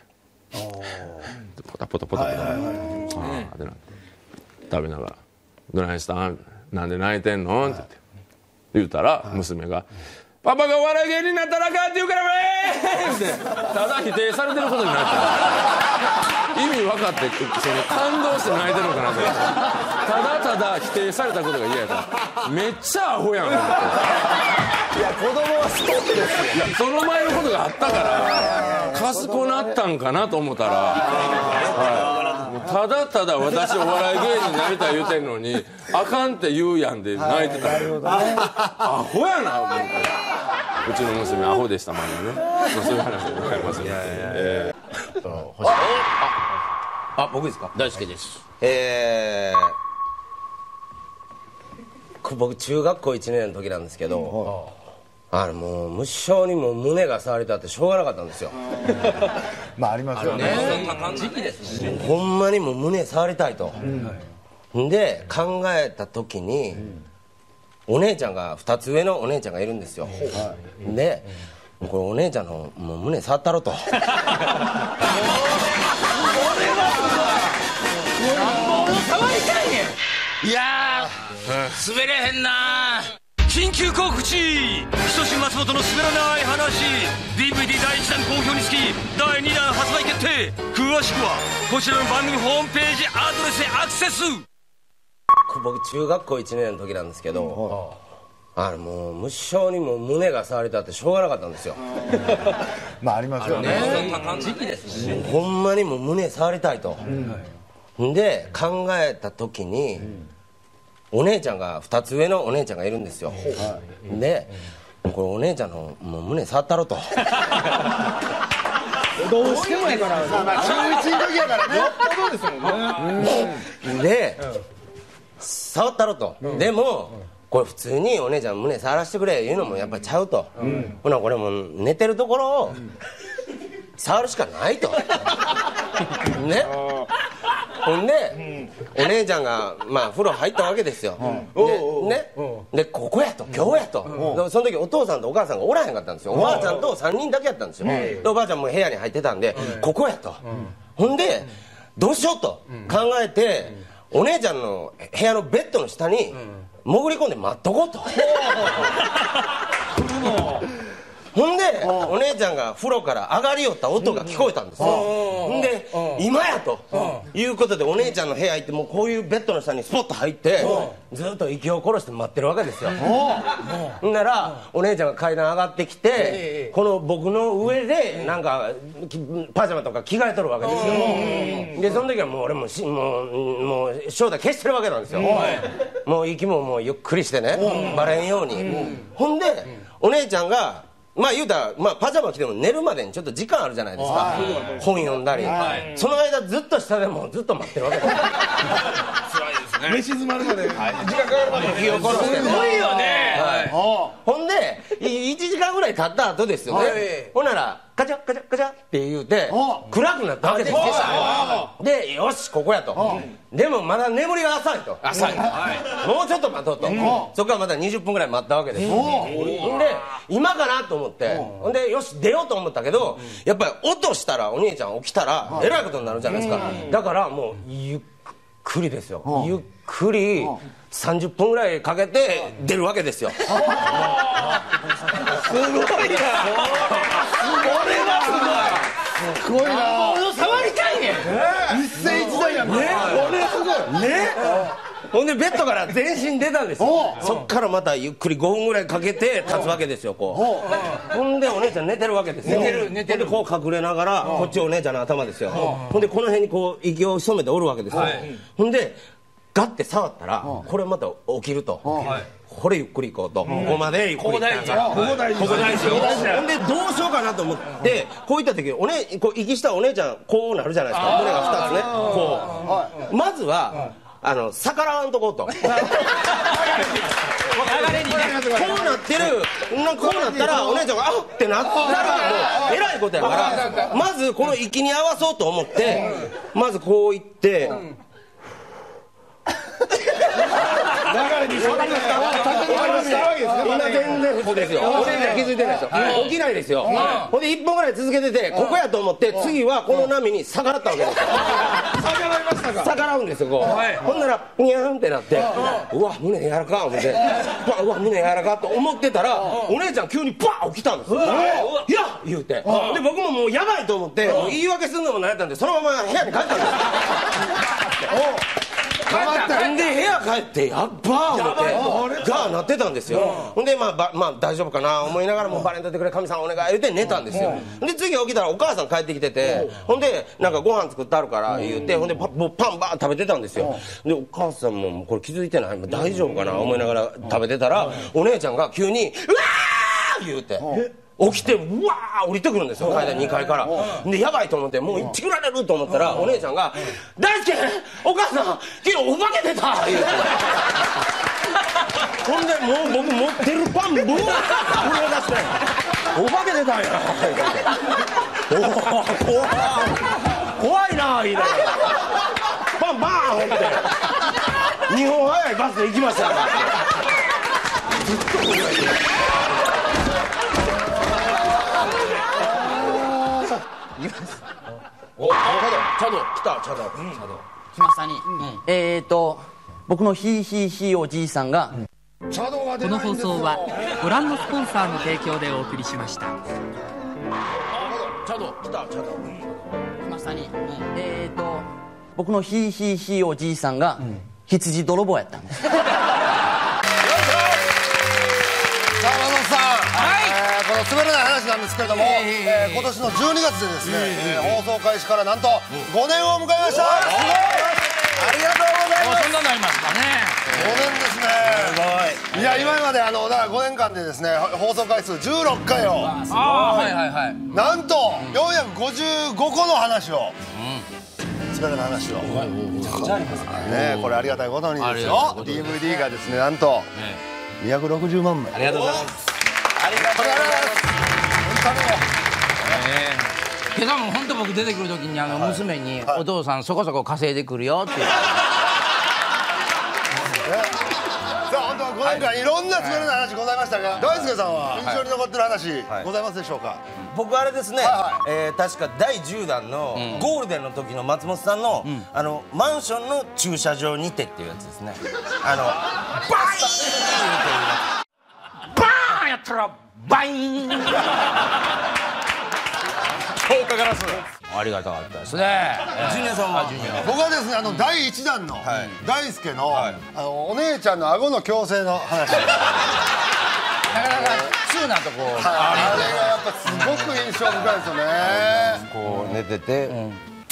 ポタポタポタポタあーってなって食べながら「どないしたんなんで泣いてんの?」って言って言うたら娘が「パパがお笑い芸人になったらあかんって言うからね!」ってただ否定されてることになってる意味分かってその感動して泣いてるのかなと思ってただただ否定されたことが嫌やからめっちゃアホやんと思って。 いや子供はストップですよ。 いやその前のことがあったから賢なったんかなと思ったら、はい、もうただただ私お笑い芸人になりたい言うてんのにあかんって言うやんで泣いてた、はい、なるほどね、アホやな思ってうちの娘アホでしたまだね、まあ、そういう話でございますね。いやいやいや、えー、 ああ僕ですか。 大輔です。 えー、僕中学校いちねんの時なんですけど、あれもう無性にもう胸が触りたってしょうがなかったんですよまあありますよね、 時期ですね、ほんまにもう胸触りたいと、うん、で考えた時に、うん、お姉ちゃんがふたつ上のお姉ちゃんがいるんですよ、うん、で、うん、これお姉ちゃんのもう胸触ったろとこれはすごい触りたいねん。いやー滑れへんなー。緊急告知、人志松本の滑らない話 ディーブイディー だいいちだん好評につきだいにだん発売決定。詳しくはこちらの番組ホームページアドレスへアクセス。 僕中学校いちねんの時なんですけど、あれもう無性にもう胸が触りたってしょうがなかったんですよまあありますよね、 時期ですね、ほんまにもう胸触りたいと、うん、で考えた時に、うん、お姉ちゃんがふたつ上のお姉ちゃんがいるんですよ、はい、でこれお姉ちゃんのもう胸触ったろとどうしてもやから、まあ、まあ中いちの時やからねよっぽどですもんねで、うん、触ったろと、うん、でも、うん、これ普通にお姉ちゃん胸触らせてくれ言うのもやっぱりちゃうと、うん、ほなこれもう寝てるところを、うん、 触るしかないとねほんで、お姉ちゃんがまあ風呂入ったわけですよ、でねでここやと今日やと、その時お父さんとお母さんがおらへんかったんですよ、おばあちゃんとさんにんだけやったんですよ、でおばあちゃんも部屋に入ってたんでここやと、ほんでどうしようと考えて、お姉ちゃんの部屋のベッドの下に潜り込んで待っとこうとほんでお姉ちゃんが風呂から上がりよった音が聞こえたんですよ、ほんで今やということでお姉ちゃんの部屋行って、もうこういうベッドの下にスポッと入ってずっと息を殺して待ってるわけですよ。ほんならお姉ちゃんが階段上がってきて、この僕の上でなんかパジャマとか着替えとるわけですよ。でその時はもう俺もしもうもう正体消してるわけなんですよ。もう息ももうゆっくりしてね、バレんように。ほんでお姉ちゃんがまあ言うたら、まあ、パジャマ着ても寝るまでにちょっと時間あるじゃないですか、本読んだり、その間ずっと下でもずっと待ってるわけです辛いですね、飯詰まるまで時間かかるまで気を殺して、すごいよね、ほんでいちじかんぐらい経った後ですよね、ほんならカチャカチャカチャって言うて暗くなったわけですよ。でよしここやと、でもまだ眠りが浅いと、浅いもうちょっと待とうと、そこからまたにじゅっぷんぐらい待ったわけです。ほんで今かなと思って、ほんでよし出ようと思ったけど、やっぱり落としたらお兄ちゃん起きたらえらいことになるじゃないですか。だからもうゆっくりですよ、ゆっくりさんじゅっぷんぐらいかけて出るわけですよ。すごいな、これはすごい、すごいな、俺の触りたいねん、一世一代やんね、これすごいね。ほんでベッドから全身出たんですよ。そっからまたゆっくりごふんぐらいかけて立つわけですよ、こう。ほんでお姉ちゃん寝てるわけですよ。寝てる寝てる。ほんでこう隠れながらこっちお姉ちゃんの頭ですよ。ほんでこの辺にこう息を潜めておるわけですよ。ほんでガッて触ったらこれまた起きると、これゆっくり行こうと、ここまでゆっくり行ったらここ大事、ここ大事、ほんでどうしようかなと思ってこういった時おねこう息したお姉ちゃんこうなるじゃないですか、胸がふたつね、こうまずはあの逆らわんとこうと、流れにね、こうなってる、こうなったらお姉ちゃんがあっってなったらもうえらいことやから、まずこの息に合わそうと思ってまずこういって流れに分かりました、今全然普通ですよ、お姉ちゃん気づいてないですよ、起きないですよ。ほんでいっぽんぐらい続けててここやと思って次はこの波に逆らったわけですよ。逆らいましたか。逆らうんですよこう、ほんならニャーンってなって、うわ胸柔らか思ってうわ胸柔らかと思ってたらお姉ちゃん急にバーン起きたんですよ。いや言うて、で僕ももうやばいと思って言い訳するのも慣れたんでそのまま部屋に帰ったんですよ。ほんで部屋帰ってやっばー思ってガーなってたんですよ。ほんでまあばまあ大丈夫かな思いながらもうバレんとってくれ神さんお願い言うて寝たんですよ。で次起きたらお母さん帰ってきてて、ほんでなんかご飯作ってあるから言って、ほんでパもうパンバー食べてたんですよ。でお母さんもこれ気づいてない大丈夫かな思いながら食べてたらお姉ちゃんが急にうわー言うて起きてうわー降りてくるんですよ階段にかいから。でやばいと思ってもうちぐられると思ったらお姉ちゃんが「大輔お母さん昨日お化け出た!」言うてほんでもう僕持ってるパンブワーッ震え出して「お化け出たんや」言うて「おー怖い怖いな」言いながらパンバーンって日本早いバスで行きましたからずっと震えてお、チャド来たチャド来ましたに、えーと僕のヒーヒーヒーおじいさんが、 この放送はご覧のスポンサーの提供でお送りしました。 チャド来たチャド来ましたに、えーと僕のヒーヒーヒーおじいさんが羊泥棒やったんです。 さあ松本さん、はい、この滑らない話なんですけれども、えー、今年のじゅうにがつでですね、えーえー、放送開始からなんとごねんを迎えました。すごい、ありがとうございます。 そんなになりましたね。 ごねんですね。すごい。いや今まであのだからごねんかんでですね放送回数じゅうろっかいを、ああはいはいはい、なんとよんひゃくごじゅうごこの話を、滑らない話をめちゃくちゃありますね。これありがたいことにですよ、 ディーブイディー がですねなんとにひゃくろくじゅうまんまい。ありがとうございます。ありがとうございます。本当にも今朝も本当僕出てくる時にあの娘に「お父さんそこそこ稼いでくるよ」って。 さあ本当はごねんかんいろんな滑らない話ございましたが、大輔さんは印象に残ってる話ございますでしょうか？ 僕あれですね、えー確かだいじゅうだんのゴールデンの時の松本さんのあのマンションの駐車場にてっていうやつですね。あのバイーンバーンやったらバイーン強化ガラスありがたかったですね。 ジュニアさんは僕はですね、あのだいいちだんの大輔のあのお姉ちゃんの顎の矯正の話、なかなか通なとこあれがやっぱすごく印象深いですよね。 こう寝ててね。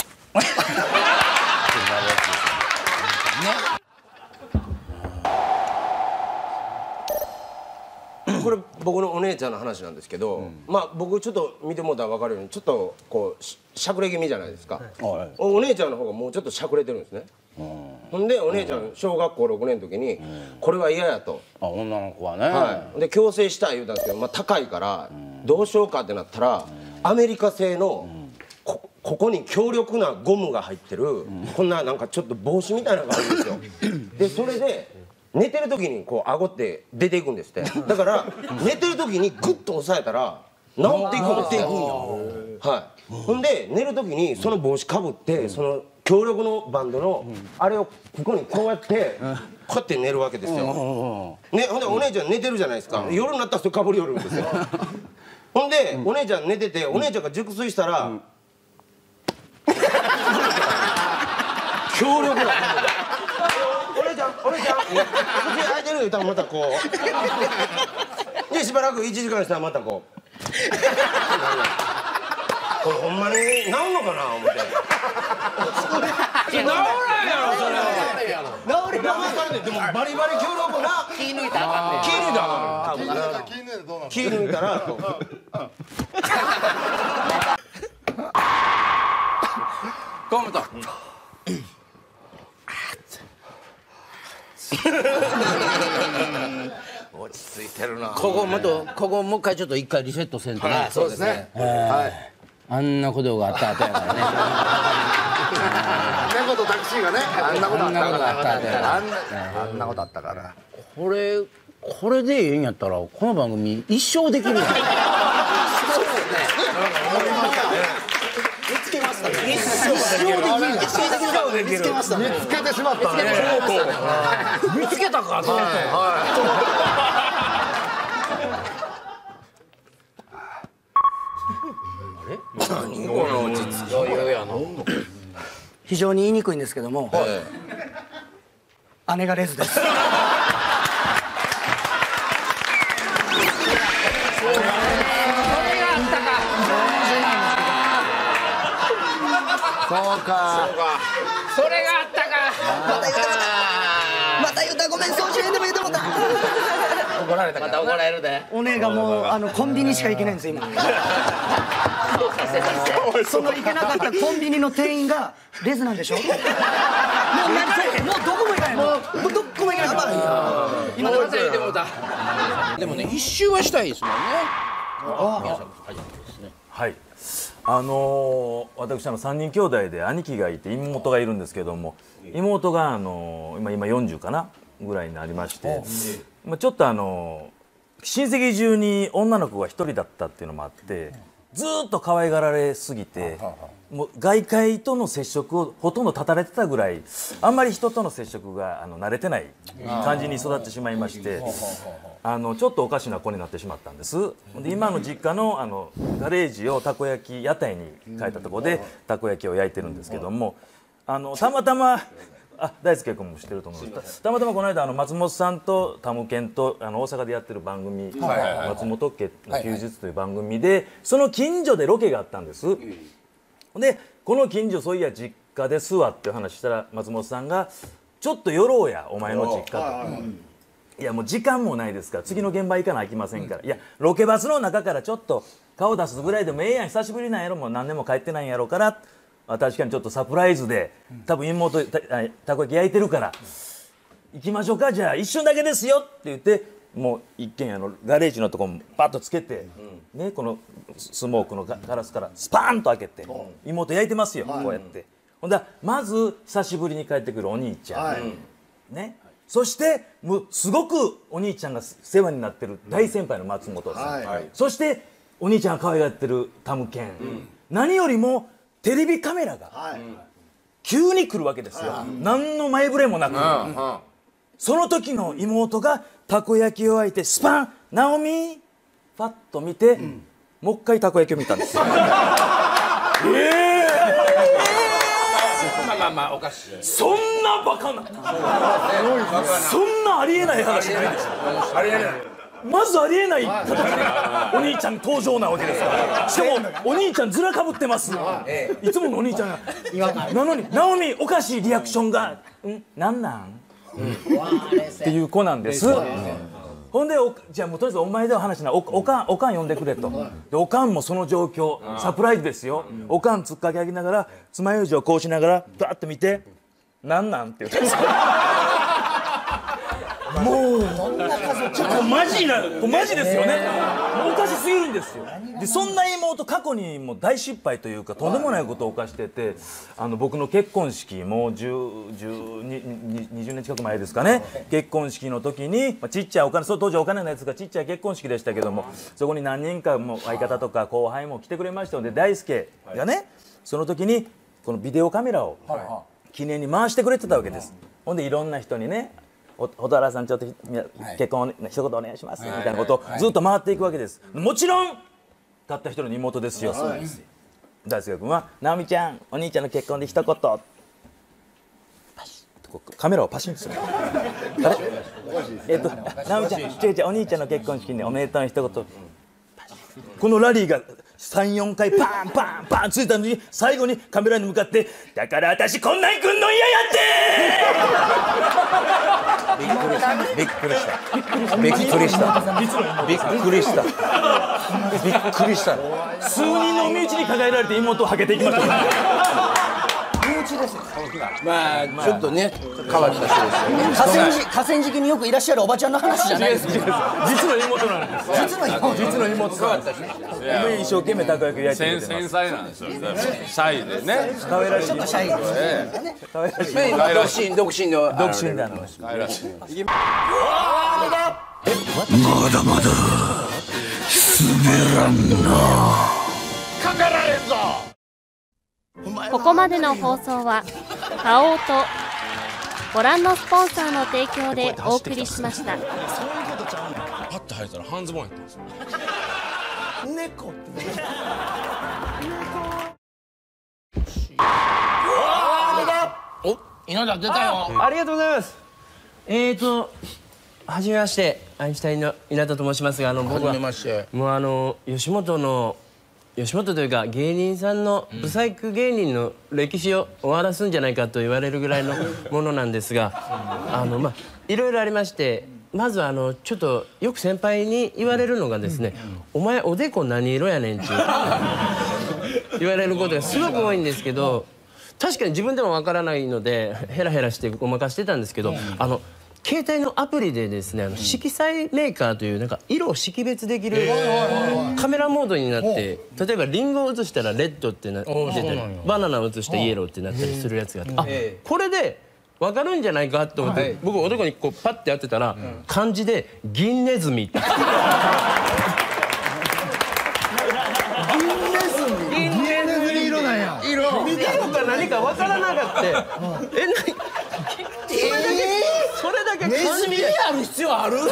これ僕のお姉ちゃんの話なんですけど、まあ僕ちょっと見てもらったら分かるようにちょっとこうしゃくれ気味じゃないですか。お姉ちゃんの方がもうちょっとしゃくれてるんですね。ほんでお姉ちゃん小学校ろくねんの時にこれは嫌やと、 女の子はね、 で矯正したい言うたんですけど、まあ高いからどうしようかってなったらアメリカ製のこここに強力なゴムが入ってるこんななんかちょっと帽子みたいなのがあるんですよ。でそれで寝てる時にこう顎って出ていくんですって。だから寝てる時にグッと押さえたら治っていくんですよ。はい。ほんで寝る時にその帽子かぶってその強力のバンドのあれをここにこうやってこうやって寝るわけですよ。ね、ほんでお姉ちゃん寝てるじゃないですか。夜になったらそれかぶりよるんですよ。ほんでお姉ちゃん寝ててお姉ちゃんが熟睡したら強力なバンドで。お姉ちゃん、お姉ちゃん、口開いてる言うたらまたこうでしばらくいちじかんしたらまたこうこれほんまに治んのかな思って治らんやろそれは。 治りますでもバリバリ強力な気抜いたらあかんねん。 気抜いたらあかん気気抜いたらコムト落ち着いてるな。 ここもっとここもう一回ちょっと一回リセットせんとね。 そうですね。はい。 あんなことがあった後やからね。 猫とタクシーがね、あんなことあったからあんなことあったから。 これこれでええんやったらこの番組一生できるやん。そうですね。 見つけましたね。 一生できる。 一生できる。 見つけてしまったね。 見つけたかとうとう。 何この落ち着き。余裕やな。 非常に言いにくいんですけども、姉がレズです。 そうか。 それがあったか。 また言うたまた言うたごめん総集編でも言うてもた。 怒られたまた怒られるで。 お姉がもうあのコンビニしか行けないんですよ今。その行けなかったコンビニの店員がレズなんでしょ。もう何もうどこも行かないもうもうどこも行かない今のでもだ。でもね一周はしたいですもんね。皆さんはい。あのー、私あのさんにん兄弟で兄貴がいて妹がいるんですけども、妹があのー、今今よんじゅうかなぐらいになりまして、まあちょっとあのー、親戚中に女の子がひとりだったっていうのもあってずーっと可愛がられすぎてもう外界との接触をほとんど断たれてたぐらいあんまり人との接触があの慣れてない感じに育ってしまいまして。あのちょっとおかしな子になってしまったんです。で今の実家のあのガレージをたこ焼き屋台に変えたところでたこ焼きを焼いてるんですけども、あのたまたまあ大輔君も知ってると思うんです。たまたまこの間あの松本さんとタムケンとあの大阪でやってる番組「松本家の休日」という番組でその近所でロケがあったんです。でこの近所そういや実家ですわっていう話したら松本さんが「ちょっと寄ろうやお前の実家」と。いやもう時間もないですから次の現場行かなきゃいけませんから、いやロケバスの中からちょっと顔出すぐらいでもええやん久しぶりなんやろもう何年も帰ってないんやろうから、まあ、確かにちょっとサプライズで多分妹 た, たこ焼き焼いてるから行きましょうかじゃあ一瞬だけですよって言ってもう一軒家のガレージのとこもパッとつけて、ね、このスモークのガラスからスパーンと開けて妹焼いてますよ、こうやって。ほんだまず久しぶりに帰ってくるお兄ちゃん、ね、そしてもうすごくお兄ちゃんが世話になってる大先輩の松本さん、そしてお兄ちゃんが可愛がってるタムケン、何よりもテレビカメラが急に来るわけですよ、何の前触れもなく。その時の妹がたこ焼きを焼いてスパン「ナオミ」パッと見て、もう一回たこ焼きを見たんですよ。ええまあまあまあおかしい。 そんなバカなそんなありえない話ないでしょ。ありえない。まずありえない形でお兄ちゃん登場なわけですから。しかもお兄ちゃんずらかぶってます。いつものお兄ちゃんがなのに「ナオミおかしいリアクションがんなんなん?」っていう子なんです。ほんでじゃあもうとりあえずお前では話しない、おおかんおかん呼んでくれと。でおかんもその状況サプライズですよ。おかんつっかけ上げながら爪楊枝をこうしながらバーッと見て「なんなん?」って言ってもうちょっとマジなマジですよね。もうおかしすぎるんですよ。でそんな妹過去にも大失敗というかとんでもないことを犯してて、あの僕の結婚式もうじゅう、じゅうに、にじゅうねん近く前ですかね、結婚式の時に、まあ、ちっちゃいお金、そう当時お金のやつがちっちゃい結婚式でしたけども、そこに何人かも相方とか後輩も来てくれましたので、大輔がねその時にこのビデオカメラを記念に回してくれてたわけです。ほんでいろんな人にね「蛍原さんちょっと結婚一言お願いします」みたいなことをずっと回っていくわけです。もちろんたった一人の妹ですよ。大輔君は「直美ちゃんお兄ちゃんの結婚で一言」パシッとこうカメラをパシンとする。あれえっと「直美ちゃん違う違うお兄ちゃんの結婚式におめでとうの一言」このラリーがさん、よんかいパンパンパンついたのに最後にカメラに向かって「だから私こんなん来んの嫌やって!」びっくりしたびっくりしたびっくりしたびっくりしたびっくりした数人の身内に抱えられて妹をはけていきました身内ですよ。 まあちょっとね変わった人ですよね。 河川敷河川敷によくいらっしゃるおばちゃんの話じゃないです。 実の妹なんです。 実の妹実の妹変わった人で一生懸命たこ焼き焼いてくれてます。 繊細なんですよ。シャイでね。 可愛らしい。 ちょっとシャイですね。 可愛らしい。 今独身独身の独身だの。 可愛らしい。 まだまだ滑らんな。 かかられんぞ。 ここまでの放送は花王とご覧のスポンサーの提供でお送りしました。 パッと入ったら半ズボンやったんですよ。 猫ってお、稲田出たよ。 ありがとうございます。えーとはじめまして、アインシュタインの稲田と申しますが、あの僕はもうあの吉本の吉本というか芸人さんのブサイク芸人の歴史を終わらすんじゃないかと言われるぐらいのものなんですが、あのまあいろいろありまして、まずあのちょっとよく先輩に言われるのがですね「お前おでこ何色やねん」って言われることがすごく多いんですけど、確かに自分でもわからないのでヘラヘラしてごまかしてたんですけど、あの携帯のアプリでですね、あの色彩メーカーというなんか色を識別できるカメラモードになって、例えばリンゴを映したらレッドってなってたり、バナナを映したらイエローってなったりするやつがあって、あこれで分かるんじゃないかと思って僕おでこにこうパッてやってたら漢字で「銀ネズミ」って。銀ネズミ色なんや。色か何か分からなかった。え何それだけネズミである必要ある？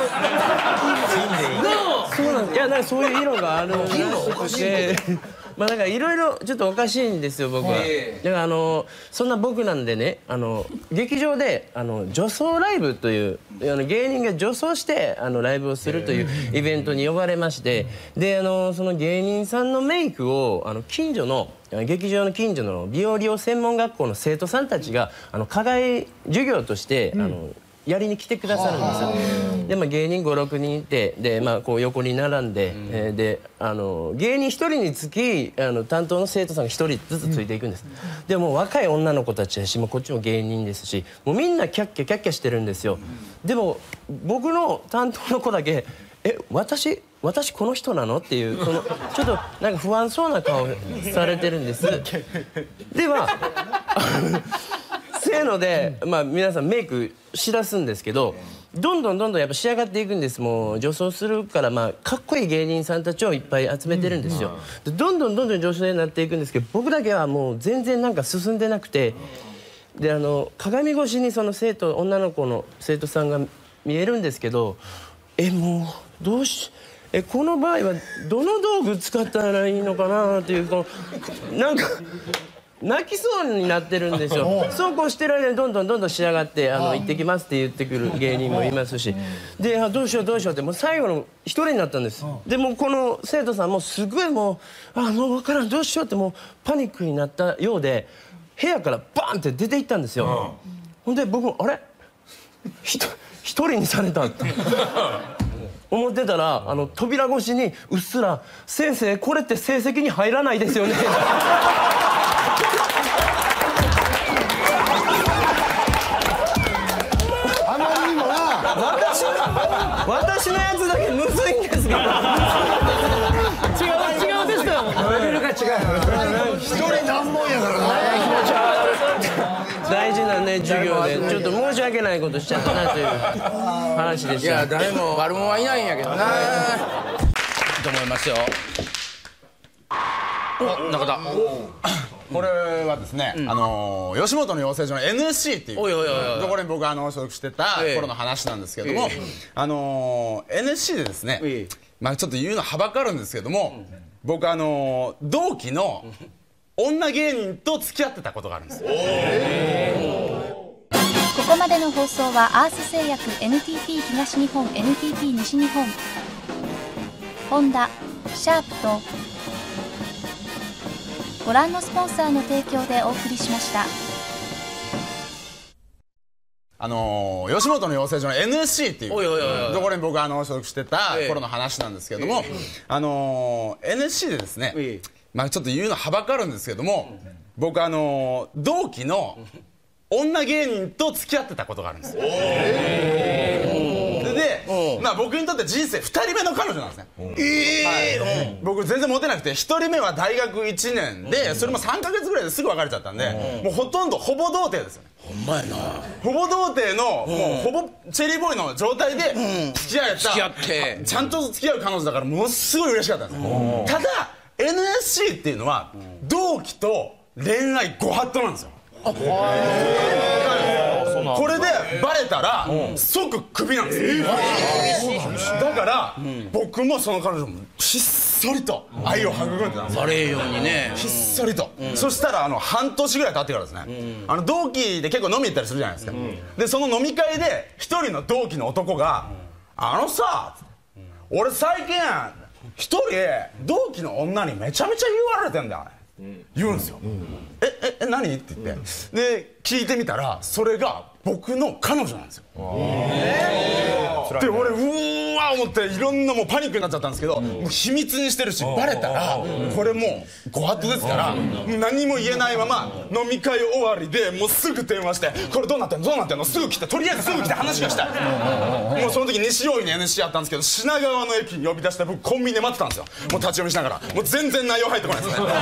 そうなんです。いやなんかそういう色があるらしくて、まあだからいろいろちょっとおかしいんですよ僕は。だからあのそんな僕なんでね、あの劇場であの女装ライブというあの芸人が女装してあのライブをするというイベントに呼ばれまして、であのその芸人さんのメイクをあの近所の劇場の近所の美容理容専門学校の生徒さんたちがあの課外授業として、うん、あのやりに来てくださるんですよ。で、まあ、芸人ご、ろくにんいて、で、まあ、こう横に並んで、うん、えー、であの芸人ひとりにつきあの担当の生徒さんがひとりずつついていくんです。うん、でもう若い女の子たちだし、もうこっちも芸人ですし、もうみんなキャッキャキャッキャしてるんですよ。 でも僕の担当の子だけ「え私私この人なの?」っていうそのちょっとなんか不安そうな顔されてるんです。ではせーので、まあ、皆さんメイクしだすんですけどどんどんどんどんやっぱ仕上がっていくんです。もう女装するから、まあ、かっこいい芸人さんたちをいっぱい集めてるんですよ。でどんどんどんどん女装になっていくんですけど僕だけはもう全然なんか進んでなくてであの鏡越しにその生徒女の子の生徒さんが見えるんですけどえもうどうしえこの場合はどの道具使ったらいいのかなっていうこのなんか。泣きそうになってるんですよ。そうこうしてる間にどんどんどんどん仕上がって「あの行ってきます」って言ってくる芸人もいますしであどうしようどうしようってもう最後の一人になったんです。でもこの生徒さんもすごいもうあもう分からんどうしようってもうパニックになったようで部屋からバーンって出て行ったんですよ。ほんで僕もあれ一人にされたって思ってたらあの扉越しにうっすら「先生これって成績に入らないですよね」私のやつだけむずいんですけど違う違うですよレベルが違う一人難問やからな大事なね授業でちょっと申し訳ないことしちゃったなという話でした。 いや誰も悪者はいないんやけどなと思いますよ。お中田これはですね、あの吉本の養成所の エヌエスシー っていうところに僕あの所属してた頃の話なんですけども、あの エヌエスシー でですね、まあちょっと言うのはばかるんですけども、僕あの同期の女芸人と付き合ってたことがあるんですよ。 ここまでの放送はアース製薬 エヌティーティー 東日本 エヌティーティー 西日本ホンダシャープとご覧のスポンサーの提供でお送りしました。 あの吉本の養成所の エヌエスシー っていうところに僕あの所属してた頃の話なんですけども、あの エヌエスシー でですね、まあちょっと言うのはばかるんですけども、僕あの同期の女芸人と付き合ってたことがあるんですよ。で、まあ僕にとって人生ふたりめの彼女なんですね。ええ、はい、僕全然モテなくてひとりめは大学いちねんでそれもさんかげつぐらいですぐ別れちゃったんで、もうほとんどほぼ童貞ですよね。 ほんまやな。 ほぼ童貞のもうほぼチェリーボーイの状態で付き合えた、 付き合ってちゃんと付き合う彼女だからものすごい嬉しかったんですよ。ただ エヌエスシー っていうのは同期と恋愛ご法度なんですよ。これでバレたら即クビなんですよ。だから僕もその彼女もひっそりと愛を育んでたんですよ。 バレえようにね、 ひっそりと。そしたらあの半年ぐらい経ってからですね、あの同期で結構飲み行ったりするじゃないですか。でその飲み会で一人の同期の男が「あのさ俺最近一人同期の女にめちゃめちゃ言われてんだよね」言うんですよ。えええ何って言ってで聞いてみたらそれが僕の彼女なんですよ。で俺うーわ思っていろんなもうパニックになっちゃったんですけど、もう秘密にしてるしバレたらこれもうご法度ですから何も言えないまま飲み会終わりでもうすぐ電話して「これどうなってんのどうなってんの?」すぐ来てとりあえずすぐ来て話がしたい。もうその時西大井に エヌエスシー あったんですけど品川の駅に呼び出して僕コンビニで待ってたんですよ。もう立ち読みしながらもう全然内容入ってこないですね。い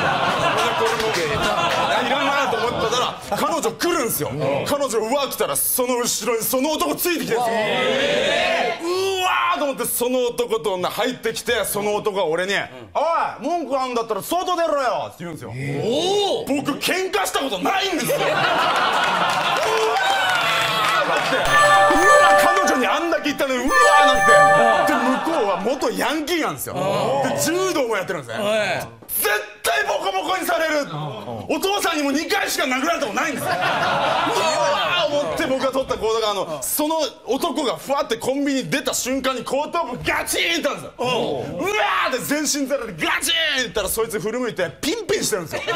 らんなと思ってたら彼女来るんですよ。彼女うわ来たらその後ろにその男ついてきてるんですよ。うわーと思ってその男と女入ってきてその男が俺に「おい文句あんだったら外出ろよ」って言うんですよ。僕喧嘩したことないんですよ。うわーだってうわ彼女にあんだけ言ったのにうわーなんてで向こうは元ヤンキーなんですよ。で柔道もやってるんですね。絶対ボコボコにされる。お父さんにもにかいしか殴られたことないんですよ。うわー思って僕が取った行動があのその男がふわってコンビニ出た瞬間に後頭部ガチーンってたんですよ。うわーって全身されてガチーンって言ったらそいつ振り向いてピンピンしてるんですよ。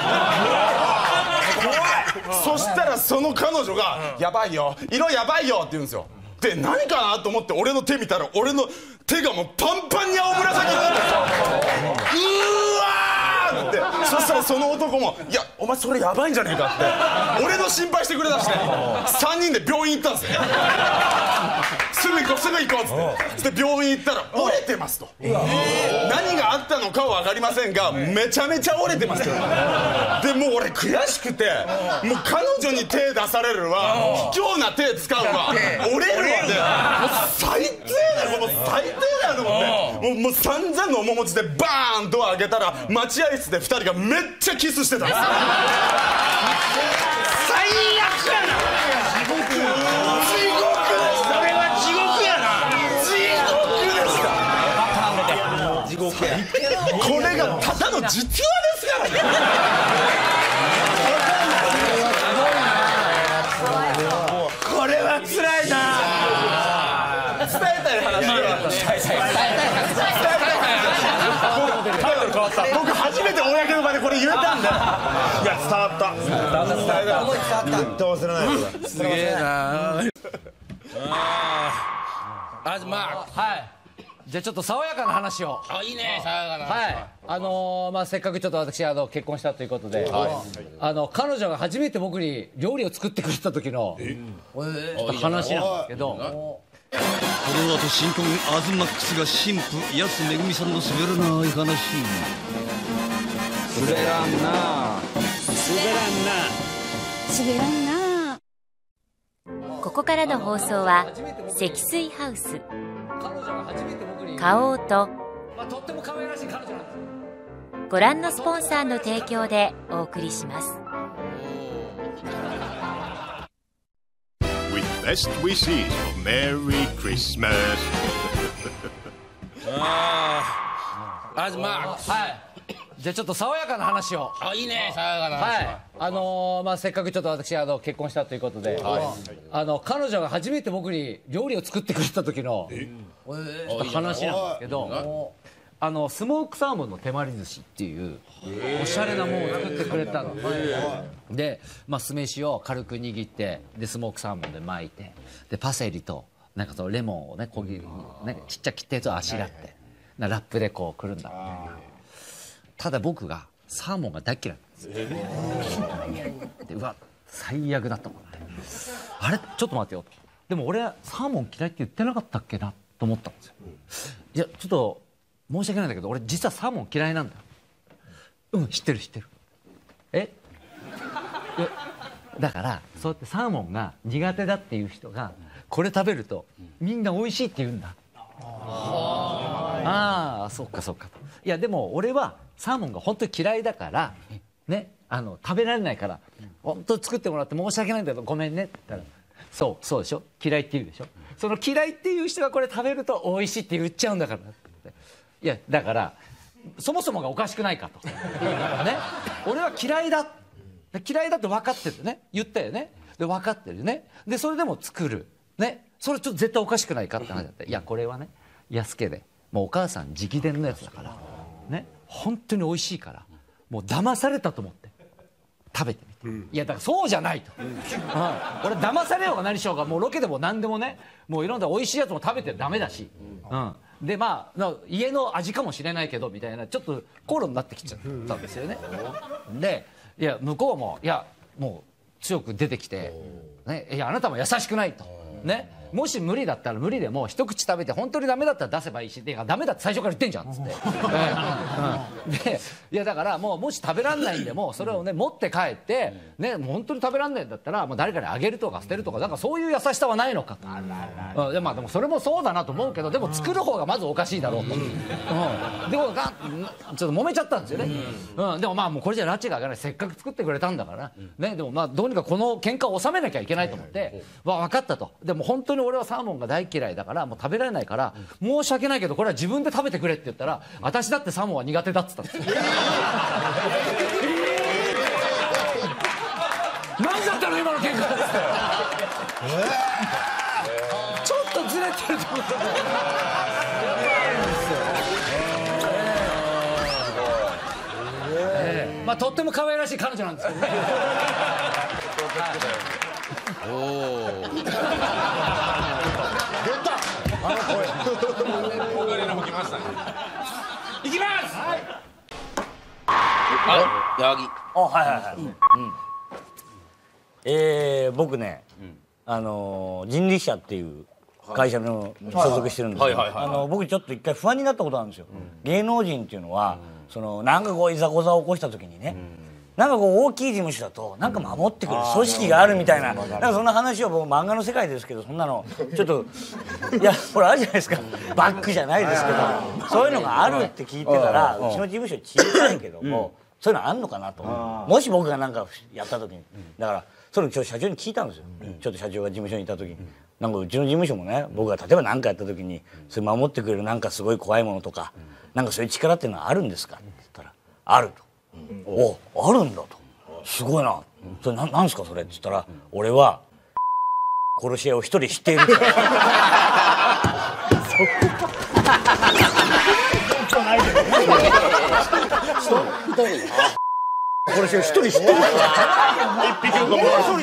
そしたらその彼女が「やばいよ色やばいよ」って言うんですよ。で何かなと思って俺の手見たら俺の手がもうパンパンに青紫になってるんですよ。うわーってそしたらその男も「いやお前それやばいんじゃねえか」って俺の心配してくれだしてさんにんで病院行ったんですよ。そすぐ行こうすぐ行こうっつってそして病院行ったら折れてますと何があったのかは分かりませんがめちゃめちゃ折れてますからでもう俺悔しくてもう彼女に手出されるわ卑怯な手使うわ折れるわでもう最低だよもう最低だよと思ってもうもう散々の面持ちでバーンドア開けたら待合室でふたりがめっちゃキスしてたんですよ最悪やな地獄地獄それは地獄やな地獄でした地獄やこれがただの実話ですからねこれは辛いな伝えたい話は伝えたい僕初めて公の場でこれ言えたんでいや伝わった伝わった伝わった絶対忘れないすげえなあまあはいじゃあちょっと爽やかな話をあいいね爽やかな話はいあのー、まあせっかくちょっと私あの結婚したということで、はい、あの彼女が初めて僕に料理を作ってくれた時のちょっと話なんですけどこの後新婚アズマックスが新婦安めぐみさんの滑らない話滑らんな滑らんな滑らんな。ここからの放送は積水ハウス花王とご覧のスポンサーの提供でお送りします。 With best wishes for Merry Christmas ああまあはいじゃあちょっと爽やかな話をあいいね爽やかな話はいあのー、まあせっかくちょっと私あの結婚したということで、はい、あの彼女が初めて僕に料理を作ってくれた時のちょっと話なんですけどあのスモークサーモンの手まり寿司っていうおしゃれなものを作ってくれたので、まあ、酢飯を軽く握ってでスモークサーモンで巻いてでパセリとなんかそのレモンをね小切りねちっちゃく切ったやつをあしらってラップでこうくるんだただ僕がサーモンが大嫌いなんですよでうわ最悪だと思ってあれちょっと待ってよとでも俺はサーモン嫌いって言ってなかったっけなと思ったんですよいやちょっと申し訳ないんだけど俺実はサーモン嫌いなんだようん知ってる知ってるえだからそうやってサーモンが苦手だっていう人がこれ食べるとみんな美味しいって言うんだああそっかそっかといやでも俺はサーモンが本当に嫌いだからねあの食べられないから本当に作ってもらって申し訳ないんだけどごめんねって言ったらそうそうでしょ嫌いって言うでしょその嫌いっていう人がこれ食べると美味しいって言っちゃうんだからっていやだからそもそもがおかしくないかとね俺は嫌いだ嫌いだって分かってるね言ったよねで分かってるねでそれでも作るねそれちょっと絶対おかしくないかって話だっていやこれはね安家でもうお母さん直伝のやつだからね本当に美味しいからもう騙されたと思って食べてみて、うん、いやだからそうじゃないと、うんうん、俺騙されようが何しようがもうロケでも何でもねもういろんな美味しいやつも食べてダメだし、うん、でまあ家の味かもしれないけどみたいなちょっと口論になってきちゃったんですよねでいや向こうもいやもう強く出てきて、ね、いやあなたも優しくないとねもし無理だったら無理でも一口食べて本当にダメだったら出せばいいしでダメだって最初から言ってんじゃんっつって、うん、でいやだからもうもし食べらんないんでもそれをね持って帰ってねもう本当に食べらんないんだったらもう誰かにあげるとか捨てるとかなんかそういう優しさはないのかと、うん、でまあでもそれもそうだなと思うけどでも作る方がまずおかしいだろうと、うん、でもがちょっと揉めちゃったんですよね、うんうん、でもまあもうこれじゃ拉致が開かないせっかく作ってくれたんだから、ね、でもまあどうにかこの喧嘩を収めなきゃいけないと思ってわ分かったとでも本当に俺はサーモンが大嫌いだからもう食べられないから申し訳ないけどこれは自分で食べてくれって言ったら私だってサーモンは苦手だっつったんですよ何だったの今の喧嘩ですちょっとずれてると思ったまあとっても可愛らしい彼女なんですけどねおお出たあの声お金の吹きましたねいきます、はい、 あ矢作あはいはいはい、うんうん、えー、僕ね、うん、あのー、人力車っていう会社の所属してるんですけど、あの僕ちょっと一回不安になったことあるんですよ。芸能人っていうのはそのなんかこういざこざを起こした時にね、なんかこう大きい事務所だとなんか守ってくる組織があるみたいな、なんかそんな話を僕漫画の世界ですけど、そんなのちょっといやほらあるじゃないですか、バックじゃないですけど、そういうのがあるって聞いてたら、うちの事務所小さいけどもそういうのあんのかなと、もし僕がなんかやった時に、だからそれを今日社長に聞いたんですよ。ちょっと社長が事務所にいた時に、なんかうちの事務所もね、僕が例えば何かやった時にそれ守ってくれるなんかすごい怖いものとか、なんかそういう力っていうのはあるんですかって言ったら、あると。お、あるんだと、すごいな、それななんすかそれって言ったら、俺は殺し屋を一人知っている殺し屋一人知ってる一匹のそう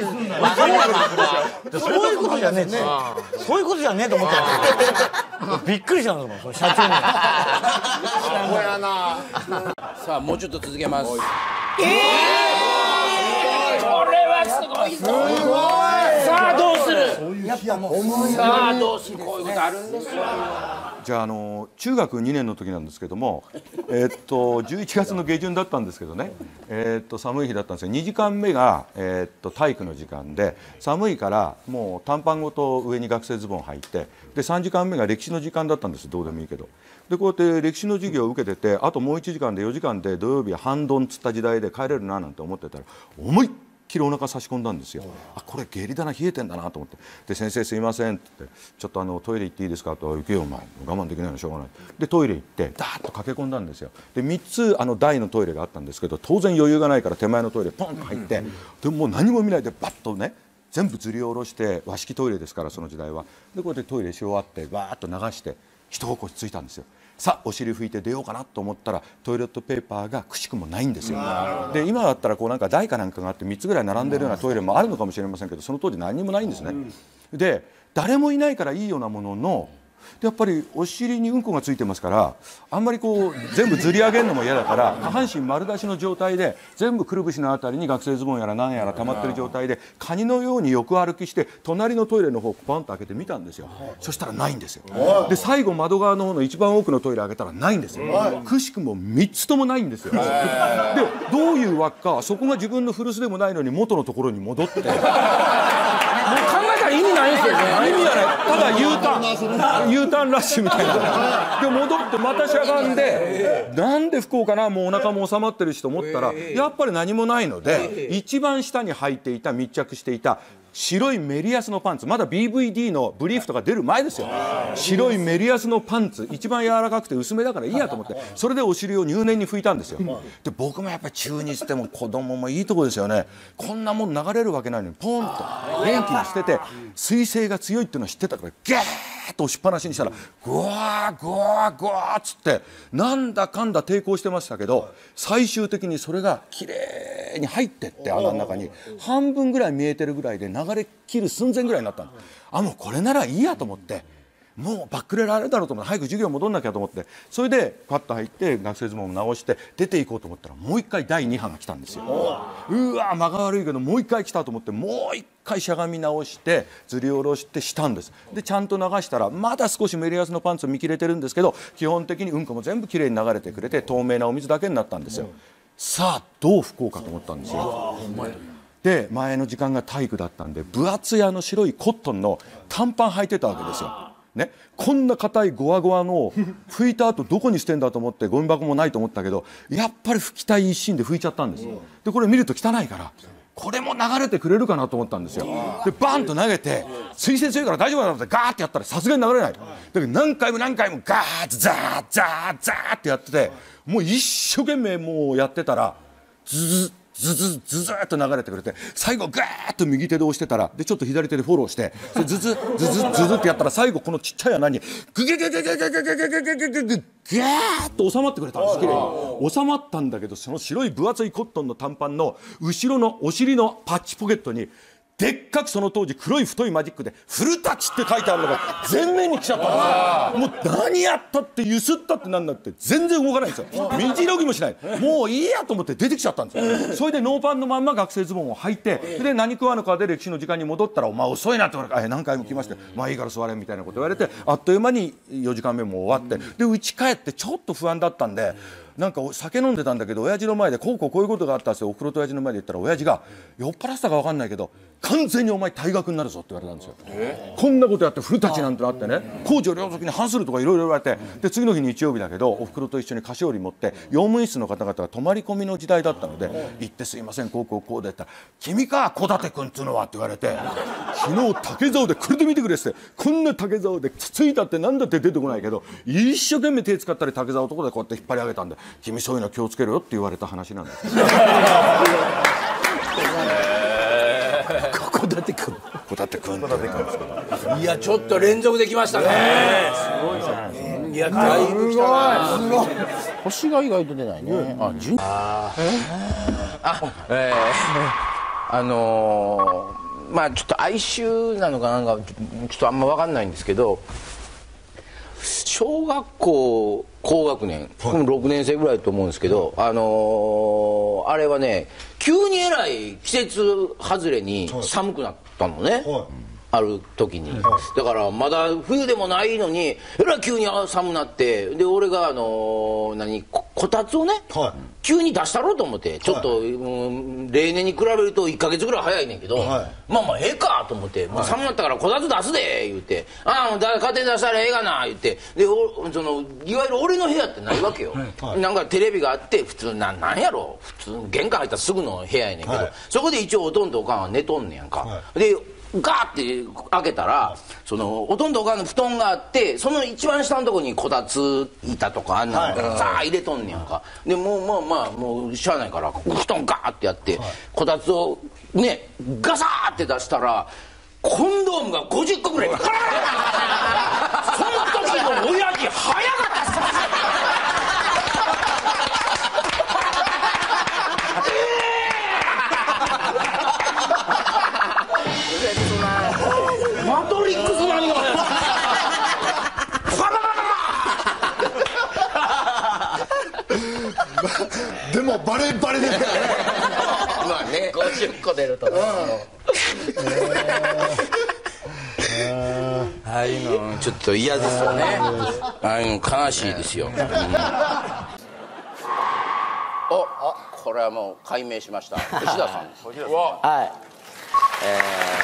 いうことじゃねえそういうことじゃねえと思ったびっくりしたんですもん、社長に。 やな。さあもうちょっと続けます。 ええー、これはすごいぞ。さあどうする。さあどうする。こういうことあるんですよ。 じゃあ、あの中学にねんの時なんですけども、えー、っとじゅういちがつの下旬だったんですけどね、えー、っと寒い日だったんですよ。にじかんめが、えー、っと体育の時間で、寒いからもう短パンごと上に学生ズボン履いて、でさんじかんめが歴史の時間だったんです。どうでもいいけど、でこうやって歴史の授業を受けてて、あともういちじかんでよじかんで土曜日は半ドンつった時代で帰れるななんて思ってたら、思いっきりお腹差し込んだんですよ。あ、これ下痢だな、冷えてんだなと思って、で先生すいませんって言って、ちょっとあのトイレ行っていいですかと、行けよお前、我慢できないのしょうがない。でトイレ行ってダーッと駆け込んだんですよ。でみっつあの大のトイレがあったんですけど、当然余裕がないから手前のトイレポンと入って、でもう何も見ないでバッとね、全部ずり下ろして、和式トイレですからその時代は。でこうやってトイレし終わってバーッと流して一方向ついたんですよ。さあお尻拭いて出ようかなと思ったら、トイレットペーパーがくしくもないんですよ。で今だったらこうなんか台かなんかがあってみっつぐらい並んでるようなトイレもあるのかもしれませんけど、その当時何にもないんですね。で誰もいないからいいようなものの、やっぱりお尻にうんこがついてますから、あんまりこう全部ずり上げるのも嫌だから、下半身丸出しの状態で全部くるぶしのあたりに学生ズボンやら何やら溜まってる状態で、カニのように横歩きして隣のトイレの方をポンと開けてみたんですよ。そしたらないんですよ。で最後窓側の方の一番奥のトイレ開けたらないんですよ。くしくもみっつともないんですよ。でどういうわっか、そこが自分の古巣でもないのに元のところに戻って。 意味ないんですよね。 意味はない。ただ U ターン U ターンラッシュみたいな。で戻ってまたしゃがんで、なんで不幸かな、もうお腹も収まってるしと思ったら、やっぱり何もないので、一番下に履いていた、密着していた白いメリアスのパンツ、まだ ビーブイディー のブリーフとか出る前ですよ。白いメリアスのパンツ、一番柔らかくて薄めだからいいやと思って、それでお尻を入念に拭いたんですよ。で僕もやっぱり中にしても子供もいいとこですよね。こんなもん流れるわけないのにポンと元気にしてて、水性が強いっていうのは知ってたから、ギャーッと押しっぱなしにしたらグワーグワーグワーっつってなんだかんだ抵抗してましたけど、最終的にそれがきれいに入ってって穴の中に半分ぐらい見えてるぐらいで流れ切る寸前ぐらいになったの。あ、もうこれならいいやと思って、もうバックレられるだろうと思って、早く授業戻んなきゃと思って、それでパッと入って学生ズボンを直して出ていこうと思ったら、もう一回だいに波が来たんですよ。うわ間が悪いけどもう一回来たと思って、もう一回しゃがみ直してずり下ろしてしたんです。でちゃんと流したらまだ少しメリアスのパンツ見切れてるんですけど、基本的にうんこも全部きれいに流れてくれて透明なお水だけになったんですよ。さあどう拭こうかと思ったんですよ。で前の時間が体育だったんで、分厚いあの白いコットンの短パン履いてたわけですよ。ね、こんな硬いゴワゴワの拭いた後どこに捨てんだと思って、ゴミ箱もないと思ったけど、やっぱり拭きたい一心で拭いちゃったんです。でこれ見ると汚いから、これも流れてくれるかなと思ったんですよ。でバンと投げて、水性強いから大丈夫だと思ってガーってやったらさすがに流れない。だけど何回も何回もガーッザーザーザーってやってて、もう一生懸命もうやってたらズズズズズズっと流れてくれて、最後ガーッと右手で押してたら、でちょっと左手でフォローして、ズズズズズズズってやったら、最後このちっちゃい穴にグギュギュギュギュギュギュギュギュギュギュギュギュギュガーッと収まってくれたんです。きれいに収まったんだけど、その白い分厚いコットンの短パンの後ろのお尻のパッチポケットにでっかくその当時黒い太いマジックで「フルタッチ」って書いてあるのが全面に来ちゃったんですよ。もう何やったってゆすったってなんだって全然動かないんですよ。身じろぎもしない。もういいやと思って出てきちゃったんですよ。それでノーパンのまんま学生ズボンを履いて、で何食わぬかで歴史の時間に戻ったら「お前遅いな」って言われて「何回も来ましてまあいいから座れ」みたいなこと言われて、あっという間によじかんめも終わって、で家帰ってちょっと不安だったんで。なんか酒飲んでたんだけど親父の前でこうこうこういうことがあったんですよ。おふくろと親父の前で言ったら親父が酔っ払ってたか分かんないけど完全にお前退学になるぞって言われたんですよ。こんなことやってフルタッチなんてなってね、公序良俗に反するとかいろいろ言われて、で次の日日曜日だけどおふくろと一緒に菓子折り持って用務員室の方々が泊まり込みの時代だったので行って「すいませんこうこうこうで」って言ったら「君か小舘君っつうのは」って言われて「昨日竹竿でこれで見てくれ」ってこんな竹竿でつついたってなんだって出てこないけど一生懸命手使ったり竹竿のとこでこうやって引っ張り上げたんで「君そういうの気をつけろよ」って言われた話なんです。 小舘君小舘君いやちょっと連続できましたね。すごいね。いやだいぶ来たな。すごい。星が意外と出ないね。あ、順。ああ、えー、あのー、まあちょっと哀愁なのかなんかちょっとあんま分かんないんですけど、小学校高学年、僕もろくねん生ぐらいだと思うんですけど、あのー、あれはね急にえらい季節外れに寒くなったのね、はい、ある時に、はい、だからまだ冬でもないのにえらい急に寒くなって、で俺があのー、何ここたつをね、はい、急に出したろうと思ってちょっと、はい、うん、例年に比べるといっかげつぐらい早いねんけど、はい、まあまあええかと思って、はい、もう寒くなったからこたつ出すで言うて「ああ家庭出したらええがな」言ってでおそのいわゆる俺の部屋ってないわけよ、はい、なんかテレビがあって普通ななんやろ普通玄関入ったらすぐの部屋やねんけど、はい、そこで一応おとんとおかんは寝とんねやんか、はい、でガーって開けたらそのほとんどおかんの布団があってその一番下のところにこたつ板とかあんなのさあ入れとんねやんか。でもうまあまあもうしゃあないから布団ガーってやってこたつをねガサーって出したらコンドームがごじゅっこぐらいその時の親父早かったっす。マトリックス並みのでもバレバレですからね。 まあねごじゅっこ出るとああいうのちょっと嫌ですよね。ああいうの悲しいですよ、うん、おこれはもう解明しました吉田さんです。 はい、え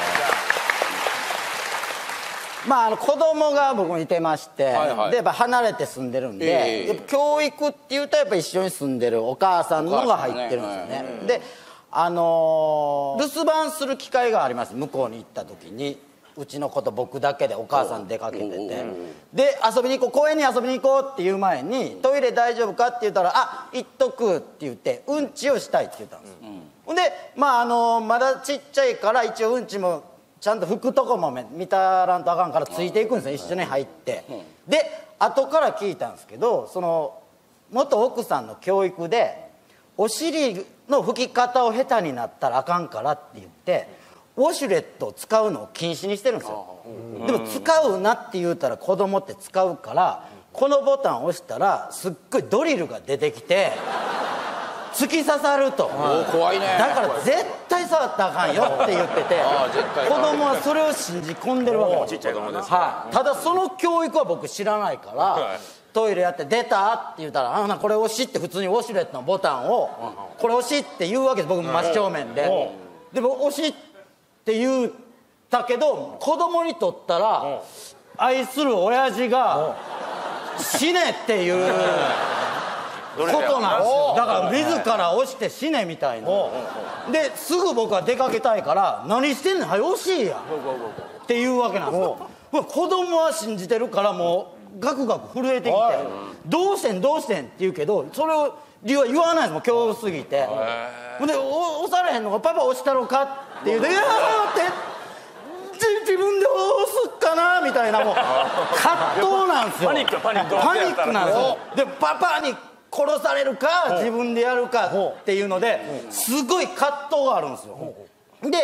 ー、まああの子供が僕もいてまして、はいはい、でやっぱ離れて住んでるんで、えー、やっぱ教育っていうとやっぱ一緒に住んでるお母さんのが入ってるんですよね。であのー、留守番する機会があります。向こうに行った時にうちの子と僕だけでお母さん出かけてて、で遊びに行こう公園に遊びに行こうっていう前にトイレ大丈夫かって言ったら「あ行っとく」って言ってうんちをしたいって言ったんです。ほんでまああのー、まだちっちゃいから一応うんちもちゃんと拭くとこも見たらんとあかんからついていくんですよ、一緒に入って。で後から聞いたんですけどその元奥さんの教育でお尻の拭き方を下手になったらあかんからって言ってウォシュレットを使うのを禁止にしてるんですよ。でも使うなって言うたら子供って使うからこのボタンを押したらすっごいドリルが出てきて突き刺さると。 怖いね。 だから絶対触ったらあかんよって言ってて子供はそれを信じ込んでるわけです。 ちっちゃい子供です。 はい。ただその教育は僕知らないからトイレやって出たって言ったら「あなこれ押し」って普通にウォシュレットのボタンを「これ押し」って言うわけです。僕も真正面で。でも押しって言ったけど子供にとったら愛する親父が死ねっていうことなんですよ。だから自ら押して死ねみたいな。ですぐ僕は出かけたいから「何してんねんはい惜しいやん」って言うわけなんですよ。子供は信じてるからもうガクガク震えてきて「どうしてんどうしてん」って言うけどそれを理由は言わないですもん恐怖すぎて。ほんで押されへんのが「パパ押したろか?」って言うて「いや待って自分で押すかな」みたいなもう葛藤なんですよ。 パニックパニックパニックなんですよ。でパパに殺されるか自分でやるかっていうのですごい葛藤があるんですよ。で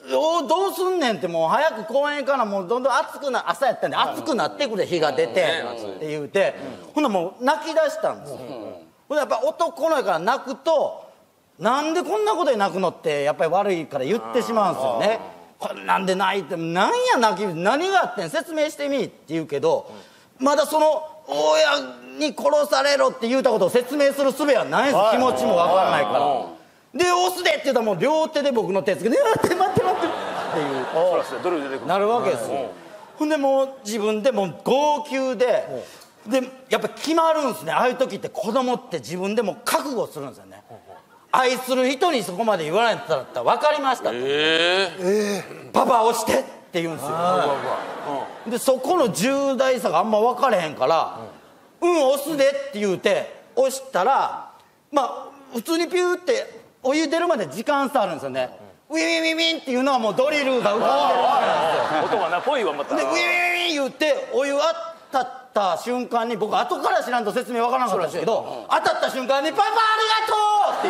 おどうすんねんって、もう早く公園からもうどんどん暑くな朝やったんで暑くなってくれ日が出てって言うて、ほんなもう泣き出したんですよ。ほんでやっぱ男の子から泣くと、なんでこんなことで泣くのってやっぱり悪いから言ってしまうんですよね。こんなんで泣いてなんや泣き何があってん説明してみって言うけど、まだその親に殺されろって言うたことを説明する術はないんです。気持ちもわからないから。で押すでって言ったらもう両手で僕の手つけて「待って待って待って」っていうなるわけですよ。ほんでもう自分でもう号泣で、でやっぱ決まるんですね。ああいう時って子供って自分でも覚悟するんですよね。愛する人にそこまで言わないんだったら分かりましたと、えー、パパ押してって言うんですよ。でそこの重大さがあんま分かれへんから「うん押すで」って言うて押したら、まあ普通にピューってお湯出るまで時間差あるんですよね。ウィンウィンウィンウィンっていうのはもうドリルが浮かんでるわけなんですよ。音がなぽいわまた。でウィンウィンウィン言ってお湯当たった瞬間に、僕後から知らんと説明わからなかったんですけど、当たった瞬間に「パパありがとう!」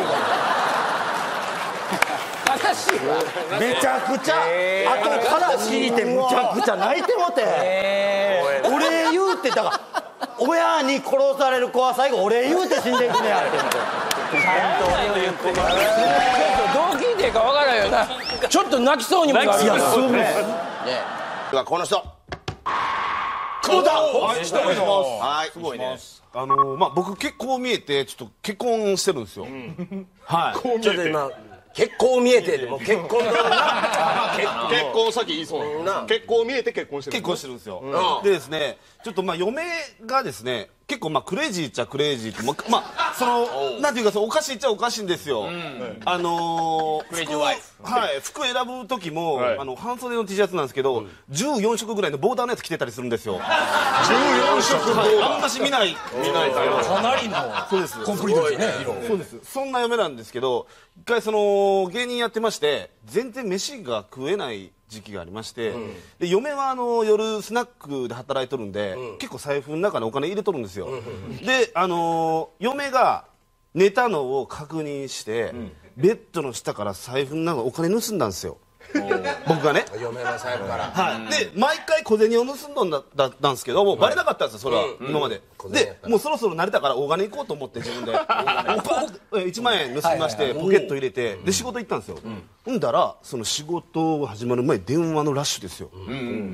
って言う悲しいわ。めちゃくちゃ後から聞いてむちゃくちゃ泣いてもて、俺言うてだから親に殺される子は最後俺言うて死んでいくねやってちゃんと俺を言ってます。 どう聞いていいかわからんよな。ちょっと泣きそうにもなる。いやそうね。 ではこの人。 久保田。はい。すごいね。あのまあ僕結構見えてちょっと結婚してるんですよ。はい。 ちょっと今結婚見えてでも結婚だな。 結婚先言いそうな。結婚見えて結婚してる。結婚してるんですよ。でですね、ちょっとまあ嫁がですね、結構まあクレイジーっちゃクレイジーってまあそのなんていうかそうおかしいっちゃおかしいんですよ。あのクレイジーワイフ。はい。服選ぶ時もあの半袖の T シャツなんですけど、じゅうよんしょくぐらいのボーダーのやつ着てたりするんですよ。じゅうよんしょく。あんまし見ない見ないかなりのそうです。 コンプリートですね。 そうです。そんな嫁なんですけど、一回その芸人やってまして全然飯が食えない時期がありまして、うん、で嫁はあの夜スナックで働いとるんで、うん、結構財布の中にお金入れとるんですよ、うん、であのー、嫁が寝たのを確認して、うん、ベッドの下から財布の中お金盗んだんですよ僕がね嫁の財布から、 はい、で毎回小銭を盗んだんだったんですけどもうバレなかったんですよそれは、うん、今まで、うん、でもうそろそろ慣れたから大金行こうと思って自分でいちまんえん盗みましてポケット入れてで仕事行ったんですよ、うん、ほんだらその仕事が始まる前電話のラッシュですよ、うん、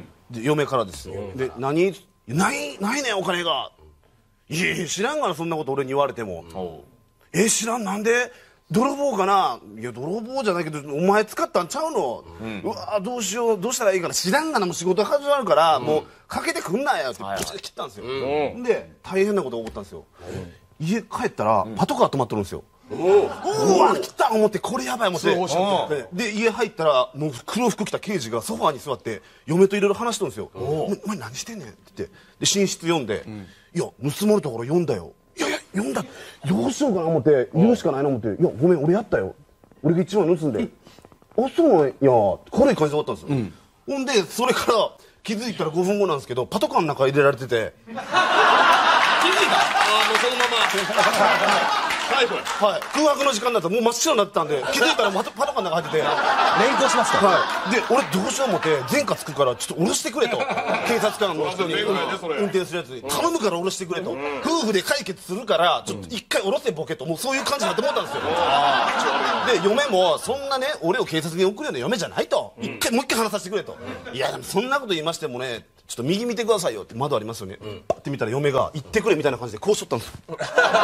で嫁からですよ、うん、で何ないないねんお金がいやいや知らんがなそんなこと俺に言われても、うん、え知らんなんで泥棒かないや泥棒じゃないけどお前使ったんちゃうの、うん、うわどうしようどうしたらいいかな知らんがなもう仕事が始まるから、うん、もうかけてくんなよってプチッ切ったんですよ、うん、で大変なことが起こったんですよ、うん、家帰ったら、うん、パトカー止まってるんですよ、うん、うわ来た思ってこれやばい思ってで家入ったらもう黒服着た刑事がソファーに座って嫁といろいろ話してるんですよお前何してんねんって言ってで寝室読んで、うん、いや盗まれたから読んだよいやいや読んだどうしようかな思って言うしかないな思っていやごめん俺やったよ俺が一番盗んであそういや軽い感じで終わったんですよ、うん、ほんでそれから気づいたらごふんごなんですけどパトカーの中入れられてて気づいたああもうそのままはいはい空白の時間になったらもう真っ白になってたんで気づいたらパトカーの中入ってて連行しますかはいで俺どうしよう思って前科つくからちょっと降ろしてくれと警察官の人に運転するやつに頼むから降ろしてくれと夫婦で解決するからちょっと一回降ろせボケともうそういう感じになって思ったんですよで嫁もそんなね俺を警察に送るような嫁じゃないと一回もう一回話させてくれといやでもそんなこと言いましてもねちょっと右見てくださいよって窓ありますよね、うん、パッて見たら嫁が行ってくれみたいな感じでこうしとったんですよ連れて行ってくれ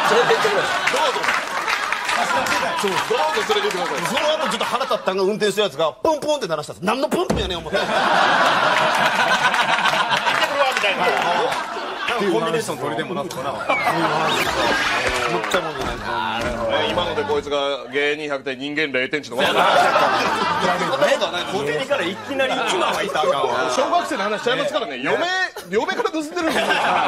そうどうぞ連れて行ってくださいその後ちょっと腹立ったんが運転してるやつがポンポンって鳴らしたんです何のポンポンやねん思って行ってくるわみたいなコンビネーション取りでもなくてなそういう話とか思っちゃうもんじゃないですか今のでこいつが芸人ひゃくてん人間れいてんちの分かった小銭からいきなりいちまんはいったらあかんわ小学生の話しちゃいますからね嫁嫁から盗んでるんですよ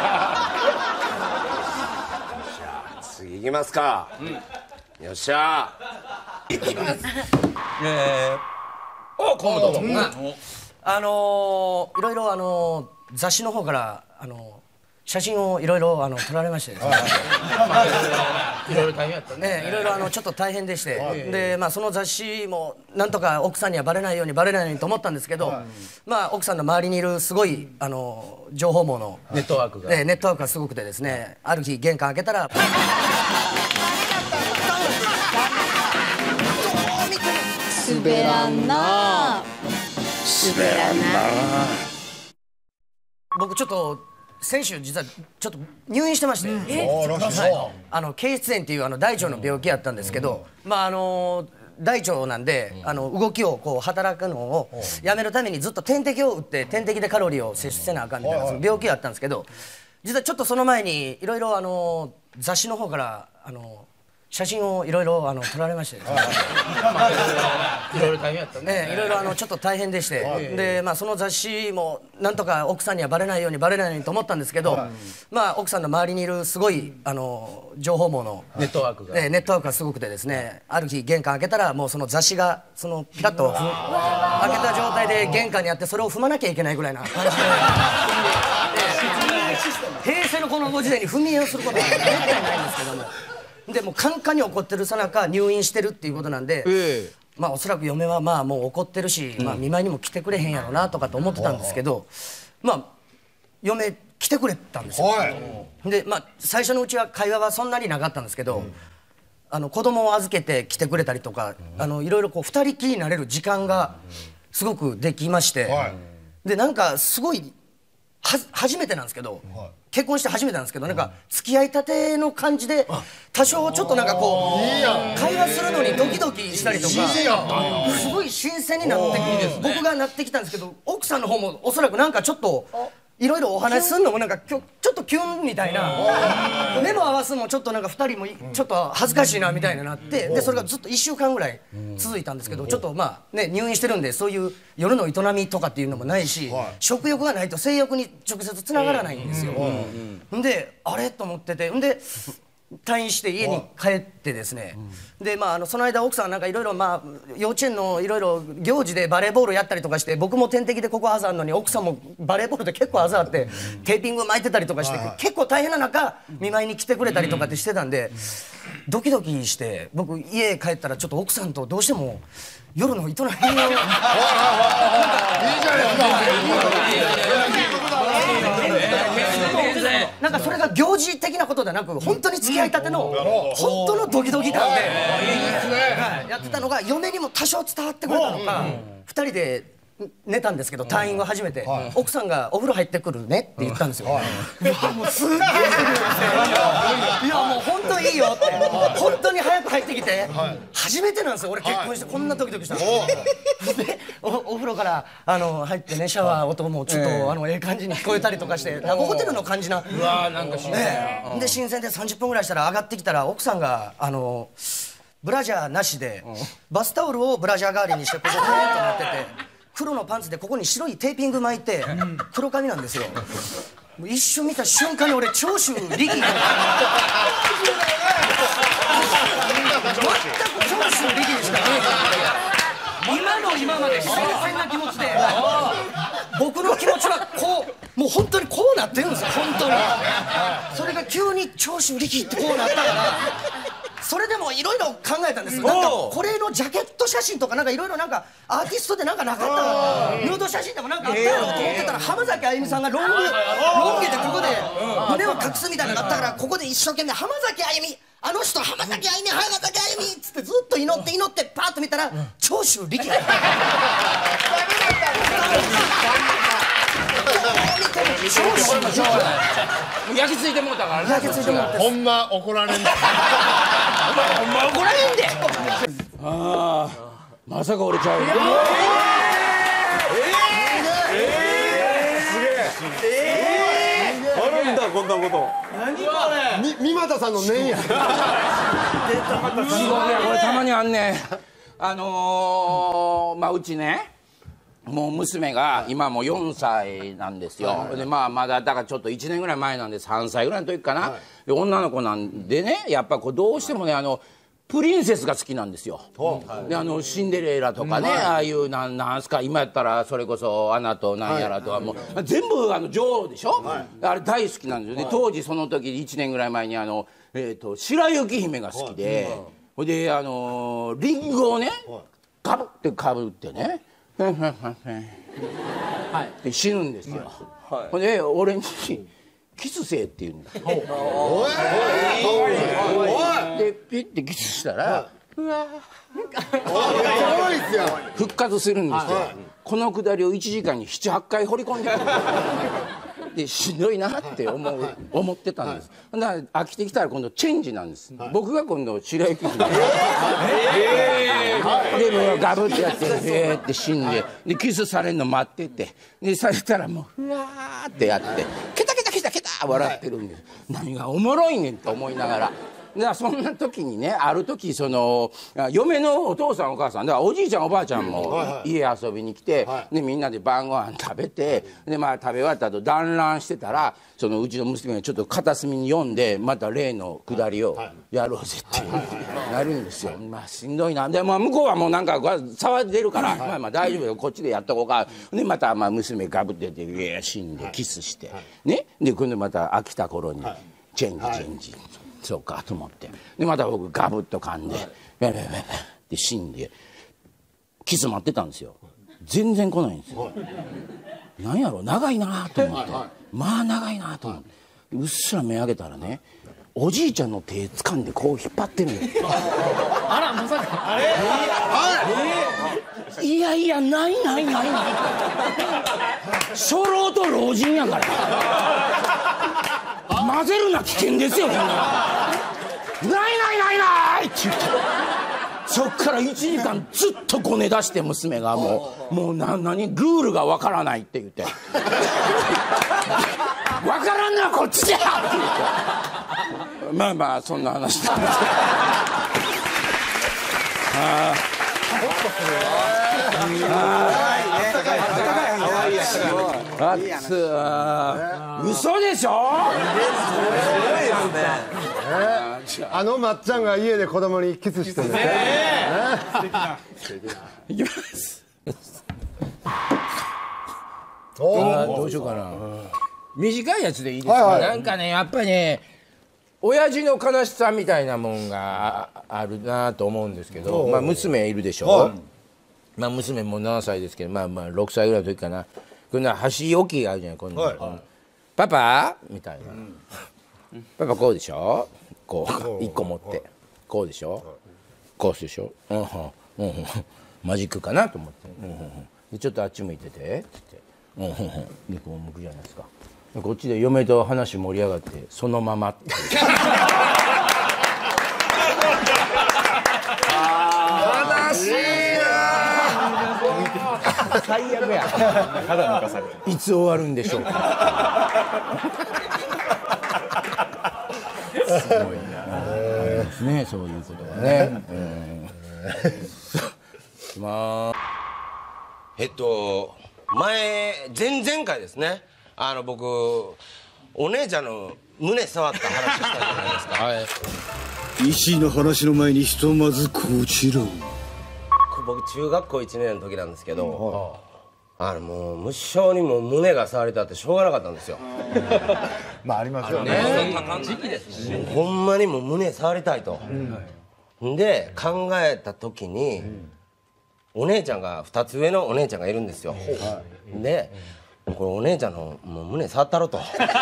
次行きますかよっしゃ行きますえーお河本君あのいろいろあの雑誌の方からあの写真をいろいろあの撮られましてですねいろいろ大変やったね。 ね、いろいろあのちょっと大変でして、でまあその雑誌もなんとか奥さんにはバレないようにバレないようにと思ったんですけど、まあ奥さんの周りにいるすごいあの情報網のネットワークが、 ね、ネットワークがすごくてですね、ある日玄関開けたら。 滑らんな滑らんな。 僕ちょっと先週実はちょっと入院してまして、 えはい、あの経質炎っていうあの大腸の病気やったんですけど、まああの大腸なんであの動きをこう働くのをやめるためにずっと点滴を打って点滴でカロリーを摂取せなあかんみたいなその病気やったんですけど、実はちょっとその前にいろいろあの雑誌の方からあの写真をいろいろあの撮られましてですね、 いろいろ大変やったね。 いろいろあのちょっと大変でして、でまあその雑誌もなんとか奥さんにはバレないようにバレないようにと思ったんですけど、まあ奥さんの周りにいるすごいあの情報網のネットワークが、 ネットワークがすごくてですね、ある日玄関開けたらもうその雑誌がそのピラッと開けた状態で玄関にあって、それを踏まなきゃいけないぐらいな感じで。平成のこのご時代に踏み絵をすることは絶対ないんですけども。でもうカンカンに怒ってるさなか入院してるっていうことなんで、えー、まあおそらく嫁はまあもう怒ってるし、うん、まあ見舞いにも来てくれへんやろなとかと思ってたんですけど、まあ嫁来てくれたんですよ。でまあ最初のうちは会話はそんなになかったんですけど、うん、あの子供を預けて来てくれたりとか、うん、あのいろいろこう二人きりになれる時間がすごくできまして、うん、でなんかすごいは初めてなんですけど、はい、結婚して初めてなんですけど、なんか付き合いたての感じで多少ちょっとなんかこう会話するのにドキドキしたりとかすごい新鮮になって僕がなってきたんですけど、奥さんの方もおそらくなんかちょっといろいろお話しするのもなんかちょっとキュンみたいな、目も合わすのもちょっとなんかふたりもちょっと恥ずかしいなみたいになって、でそれがずっといっしゅうかんぐらい続いたんですけど、ちょっとまあね入院してるんでそういう夜の営みとかっていうのもないし、食欲がないと性欲に直接つながらないんですよ。んであれと思ってて、んで退院して家に帰ってですね、でまああのその間奥さんはなんかいろいろまあ幼稚園のいろいろ行事でバレーボールやったりとかして、僕も点滴でここあざあるのに奥さんもバレーボールで結構あざあってテーピング巻いてたりとかして、結構大変な中見舞いに来てくれたりとかってしてたんで、ドキドキして僕家帰ったらちょっと奥さんとどうしても夜の営みをいいじゃないですか。なんかそれが行事的なことではなく本当に付き合いたての本当のドキドキなんでやってたのが嫁にも多少伝わってくれたのか、ふたりで寝たんですけど、退院後初めて奥さんがお風呂入ってくるねって言ったんですよ。うわもうすっげえいやもう本当にいいよって、本当に早く入ってきて、初めてなんですよ俺結婚してこんなドキドキしたの。で お, お風呂からあの入ってね、シャワー音もちょっとあのええ感じに聞こえたりとかして、なんかホテルの感じな、 うわなんか新鮮で新鮮でさんじゅっぷんぐらいしたら上がってきたら奥さんがあのブラジャーなしでバスタオルをブラジャー代わりにしてこここうとなってて、黒のパンツでここに白いテーピング巻いて黒髪なんですよ。一瞬見た瞬間に俺長州力全く長州力でした。今の今まで新鮮な気持ちで僕の気持ちはこうもう本当にこうなってるんですよ本当に。それが急に長州力ってこうなったから、それでもいろいろ考えたんです。なんかこれのジャケット写真とかなんかいろいろなんかアーティストでなんかなかったヌード写真でもなんかあったやろうと思ってたら、浜崎あゆみさんがロングロン毛でここで胸を隠すみたいなのがあったから、ここで一生懸命浜崎あゆみあの人浜崎あゆみ浜崎あゆみっつってずっと祈って祈ってパーッと見たら長州力だった。 焼き付いてもうたからね。 焼き付いてもうてほんま怒られんねん。 ほんま怒られんで。ああまさか俺ちゃうよ。 ええすげえあるんだこんなこと。 何これ。 三股さんの念や。 これたまにあんねん。あのー、まあうちねもう娘が今もうよんさいなんですよ、はい、でまあまだだからちょっといちねんぐらい前なんでさんさいぐらいの時かな、はい、で女の子なんでねやっぱこうどうしてもねあのプリンセスが好きなんですよ、はい、であのシンデレラとかね、はい、ああいうなんなんすか今やったらそれこそアナとなんやらとはもう全部あの女王でしょ、はい、あれ大好きなんですよ。で当時その時いちねんぐらい前にあのえっと白雪姫が好きで、ほいであのリンゴをねかぶってかぶってねフンフンフンフンで死ぬんですよ。ほんで俺にキスせえって言うんだ。でピッてキスしたらうわ復活するんですよ。このくだりをいちじかんにななはちかい掘り込んでくるでしんどいなって思う思ってたんです。だから飽きてきたら今度チェンジなんです。僕が今度白雪姫でもうガブってやってえーって死んででキスされるの待っててでされたらもううわーってやってケタケタケタケタ笑ってるんです。何がおもろいねんと思いながら。だからそんな時にねある時その嫁のお父さんお母さんだからおじいちゃんおばあちゃんも家遊びに来て、でみんなで晩ご飯食べてでまあ食べ終わった後団らんしてたらそのうちの娘がちょっと片隅に読んでまた例のくだりをやろうぜってなるんですよ。まあしんどいなで、まあ、向こうはもうなんか騒いでるからまあまあ大丈夫よこっちでやっとこうかでまたまあ娘ガブってていや死んでキスしてねで今度また飽きた頃にチェンジチェンジ。そうかと思ってでまた僕ガブッと噛んでベベベベって死んでキス待ってたんですよ。全然来ないんですよ。なんやろ長いなと思ってまあ長いなと思ってうっすら目開けたらねおじいちゃんの手掴んでこう引っ張ってるんですよ。 あらまさかあれいやいやないないないない初老と老人やから混ぜるな危険ですよこんなないないないないって言ってそっからいちじかんずっとごね出して娘がもうもうな何ルールがわからないって言ってわからんのはこっちじゃって言ってまあまあそんな話なんですけどああ嘘でしょ。 あのまっちゃんが家で子供にキスしてるね。 いきます。どうしようかな。短いやつでいいですか。なんかねやっぱりね親父の悲しさみたいなもんがあるなと思うんですけど、まあ娘いるでしょ。まあ娘もななさいですけどまあまあろくさいぐらいの時かな。こんな箸置きがあるじゃないこんな、はい、パパみたいな、うん、パパこうでしょこういっこ持ってこうでしょこうでしょうんうんうんマジックかなと思って、うんうんうん、でちょっとあっち向いててって言ってうんうんうんでこう向くじゃないですかこっちで嫁と話盛り上がってそのままって悲しい最悪や肌抜かされていつ終わるんでしょうかすごいなねそういうことがねまあえっと前前々回ですねあの僕お姉ちゃんの胸触った話したじゃないですか、はい、 石井の話の前にひとまずこちら僕中学校いちねんの時なんですけど、うん、あのもう無性にもう胸が触れたってしょうがなかったんですよまあありますよね時期ですねほんまにもう胸触りたいと、うん、で考えた時に、うん、お姉ちゃんがふたつ上のお姉ちゃんがいるんですよ、うん、でこれお姉ちゃんのもう胸触ったろと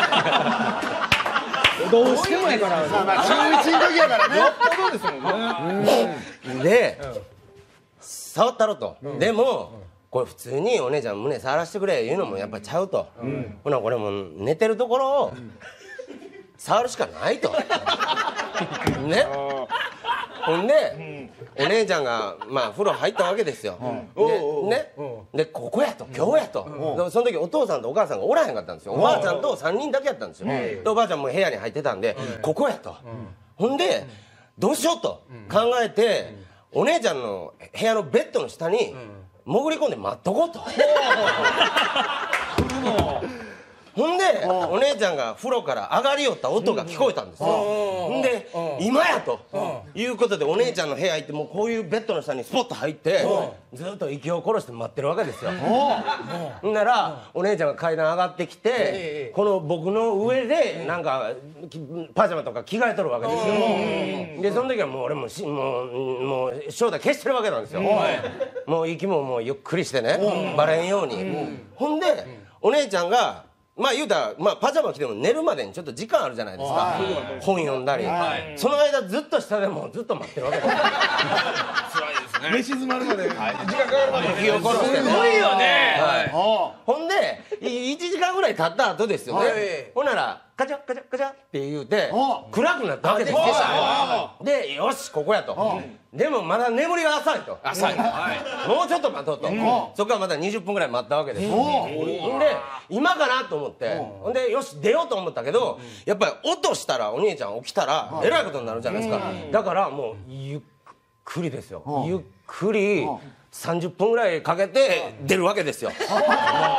どうしてもやからまあまあ中いちの時やからねよっぽどですもんね、 うん、で、うん触ったろと、うん、でも、うん、これ普通にお姉ちゃん胸触らせてくれ言うのもやっぱりちゃうと、うん、ほなこれもう寝てるところを、うん、触るしかないとねほんで、うん、お姉ちゃんがまあ風呂入ったわけですよ、うん、でね、うん、でここやと今日やと、うん、その時お父さんとお母さんがおらへんかったんですよ、うん、おばあちゃんとさんにんだけやったんですよ、うん、でおばあちゃんも部屋に入ってたんで、うん、ここやと、うん、ほんでどうしようと考えて、うん、お姉ちゃんの部屋のベッドの下に潜り込んで待っとこうと、 ほんでお姉ちゃんが風呂から上がりよった音が聞こえたんですよ。ほんで今やということでお姉ちゃんの部屋行ってもうこういうベッドの下にスポッと入ってずっと息を殺して待ってるわけですよ。ほんならお姉ちゃんが階段上がってきてこの僕の上でなんかパジャマとか着替えとるわけですよ。でその時はもう俺もしもうもう正体消してるわけなんですよ。もう息ももうゆっくりしてねバレんように。ほんでお姉ちゃんがまあ言うたら、まあ、パジャマ着ても寝るまでにちょっと時間あるじゃないですか。本読んだり、その間ずっと下でもずっと待ってるわけです。辛いですね。飯詰まるまで時間かかるまで息を殺して。すごいよね。ほんでいちじかんぐらい経った後ですよね。ほんならカチャカチャカチャって言うて暗くなったわけです。でよしここやと。でもまだ眠りが浅いと。浅い。もうちょっと待とうと。そこからまたにじゅっぷんぐらい待ったわけです。ほんで今かなと思って、ほんでよし出ようと思ったけどやっぱり落としたらお兄ちゃん起きたらえらいことになるじゃないですか。だからもうゆっくりですよ。ゆっくりさんじゅっぷんぐらいかけて出るわけですよ。すごいな。これ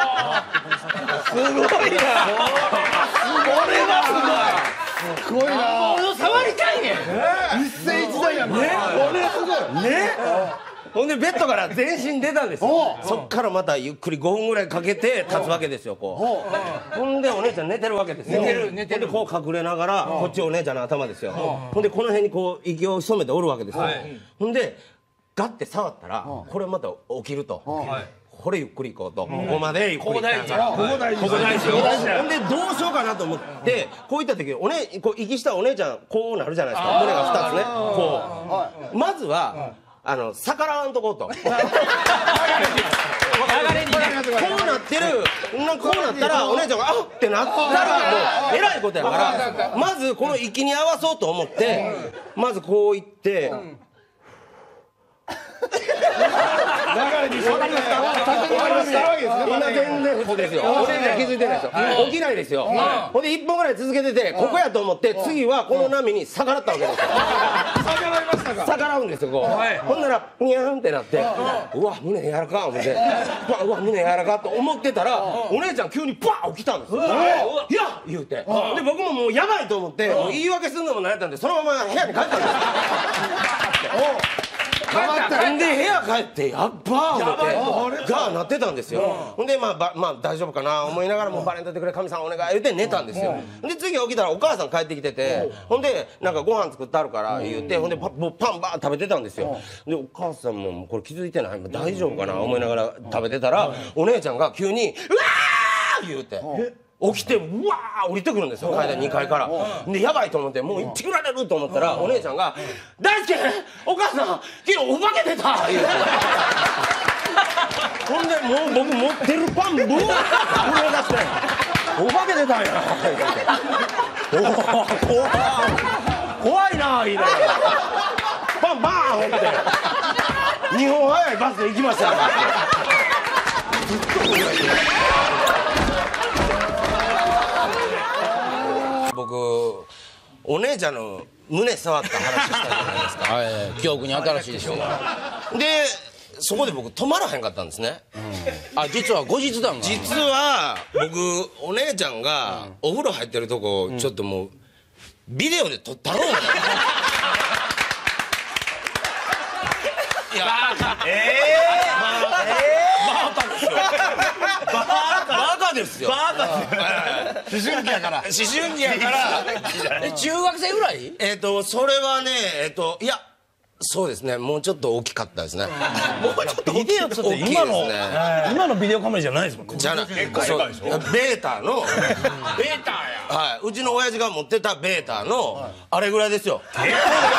はすごい。すごいな。俺触りたいね。一世一代やね。これすごい。ね。ほんでベッドから全身出たんですよ。そっからまたゆっくりごふんぐらいかけて立つわけですよ。こうほんでお姉ちゃん寝てるわけですよ。寝てる寝てる。ほんでこう隠れながらこっちお姉ちゃんの頭ですよ。ほんでこの辺にこう息を潜めておるわけですよ。ほんでガッて触ったらこれまた起きると。これゆっくり行こうと。ここまでゆっくり行ったからここ大事。ここ大事よ。ほんでどうしようかなと思ってこういった時おねこう息したお姉ちゃんこうなるじゃないですか。胸がふたつね。こうまずはあの逆らわんとこうと。こうなってるなんかこうなったらお姉ちゃんがあっってなったらもうえらいことやからまずこの息に合わそうと思ってまずこういって。流れにそんなしたわけですね。今全然普通ですよ。俺には気づいてないですよ。起きないですよ。ほんでいっぽんぐらい続けててここやと思って次はこの波に逆らったわけですよ。逆らいましたか。逆らうんですよこう。ほんならニャーンってなってうわ胸柔らか思ってうわ胸柔らかと思ってたらお姉ちゃん急にバーン起きたんですよ。いや言うてで僕ももうやばいと思って言い訳するのも慣れたんでそのまま部屋に帰ったんですよ。ほんで部屋帰ってやっばー思ってがなってたんですよ。ほんでまあばまあ大丈夫かな思いながらもバレんといてくれ神さんお願い言うて寝たんですよ。で次起きたらお母さん帰ってきててほんでなんかご飯作ってあるから言ってほんでパンバーン食べてたんですよ。でお母さんもこれ気づいてない大丈夫かな思いながら食べてたらお姉ちゃんが急に「うわー!」言うて。起きてうわー降りてくるんですよ階段にかいから。でやばいと思ってもうちぐられると思ったらお姉ちゃんが「大輔お母さん昨日お化け出た!」言うてほんでもう僕持ってるパンブワーッ震え出して「お化け出たんや」言うて「お怖い怖いな」言いながらパンバーン折って日本早いバスで行きましたずっと震えてる。僕お姉ちゃんの胸触った話したじゃないですか。 はい記憶に新しいでしょ。 でそこで僕止まらへんかったんですね。 あ実は後日談が実は僕お姉ちゃんがお風呂入ってるとこちょっともうビデオで撮ったろうかな。いやええバカですよ。バカですよ。バカですよ。思春期やから思春期やから中学生ぐらい。 えっとそれはねえっといやそうですねもうちょっと大きかったですね。もうちょっと大きいですね。 ビデオって今の今のビデオカメラじゃないですもんね。 じゃなくてベータのベータやはいうちの親父が持ってたベータのあれぐらいですよ。えー、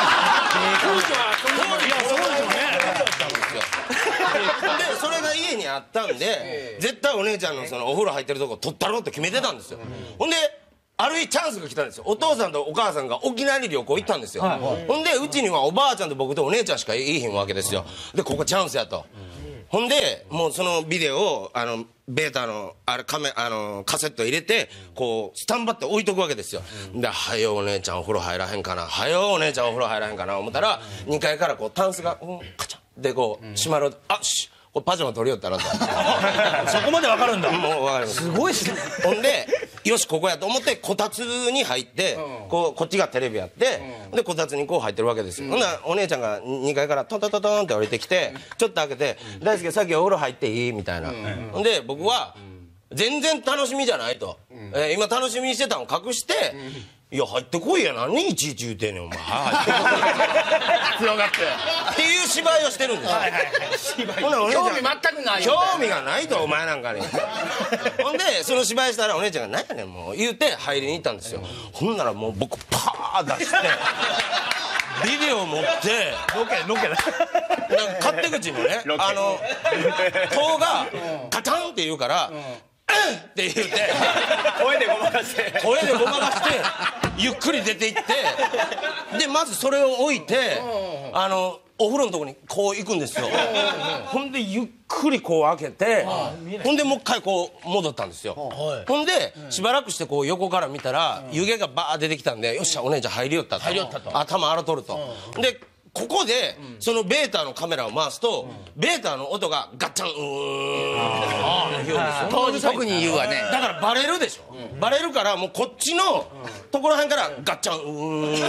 でそれが家にあったんで絶対お姉ちゃんのそのお風呂入ってるとこ撮ったろうって決めてたんですよ。ほんである日チャンスが来たんですよ。お父さんとお母さんが沖縄に旅行行ったんですよ。ほんでうちにはおばあちゃんと僕とお姉ちゃんしかいいひんわけですよ。でここチャンスやと。ほんでもうそのビデオをあのベータのあれカメあのカセット入れてこうスタンバって置いとくわけですよ。で「はよお姉ちゃんお風呂入らへんかなはよお姉ちゃんお風呂入らへんかな」思ったらにかいからこうタンスが、うん、カチャンでこう閉まる。あっしこれパジャマ取りよったなと。 そこまでわかるんだ。 もうわかります。 すごいっすね。 ほんでよしここやと思ってこたつに入ってこうこっちがテレビやってでこたつにこう入ってるわけですよ。ほんならお姉ちゃんがにかいからトントントントンって降りてきてちょっと開けて「大輔さっきお風呂入っていい?」みたいな。ほんで僕は全然楽しみじゃないと、えー、今楽しみにしてたの隠して「いや入ってこいや何いちいち言うてんねんお前入ってこい」強がってっていう芝居をしてるんですよ。ほんならお姉ちゃん興味全くないよ興味がないとお前なんかにほんでその芝居したらお姉ちゃんが「何やねんもう」言うて入りに行ったんですよ。ほんならもう僕パー出してビデオ持ってロケロケだ勝手口のねあの塔がガタンって言うから「って言うて声でごまかして声でごまかしてゆっくり出て行ってでまずそれを置いてあのお風呂のとこにこう行くんですよ。ほんでゆっくりこう開けてほんでもう一回こう戻ったんですよ。ほんでしばらくしてこう横から見たら湯気がバー出てきたんでよっしゃお姉ちゃん入りよったと頭洗っとると。でここでそのベータのカメラを回すとベータの音がガッチャンうーん言うんですよ。 当時特に言うわね。 だからバレるでしょ。バレるからもうこっちのところへんからガッチャンうーんす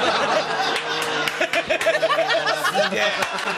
げえ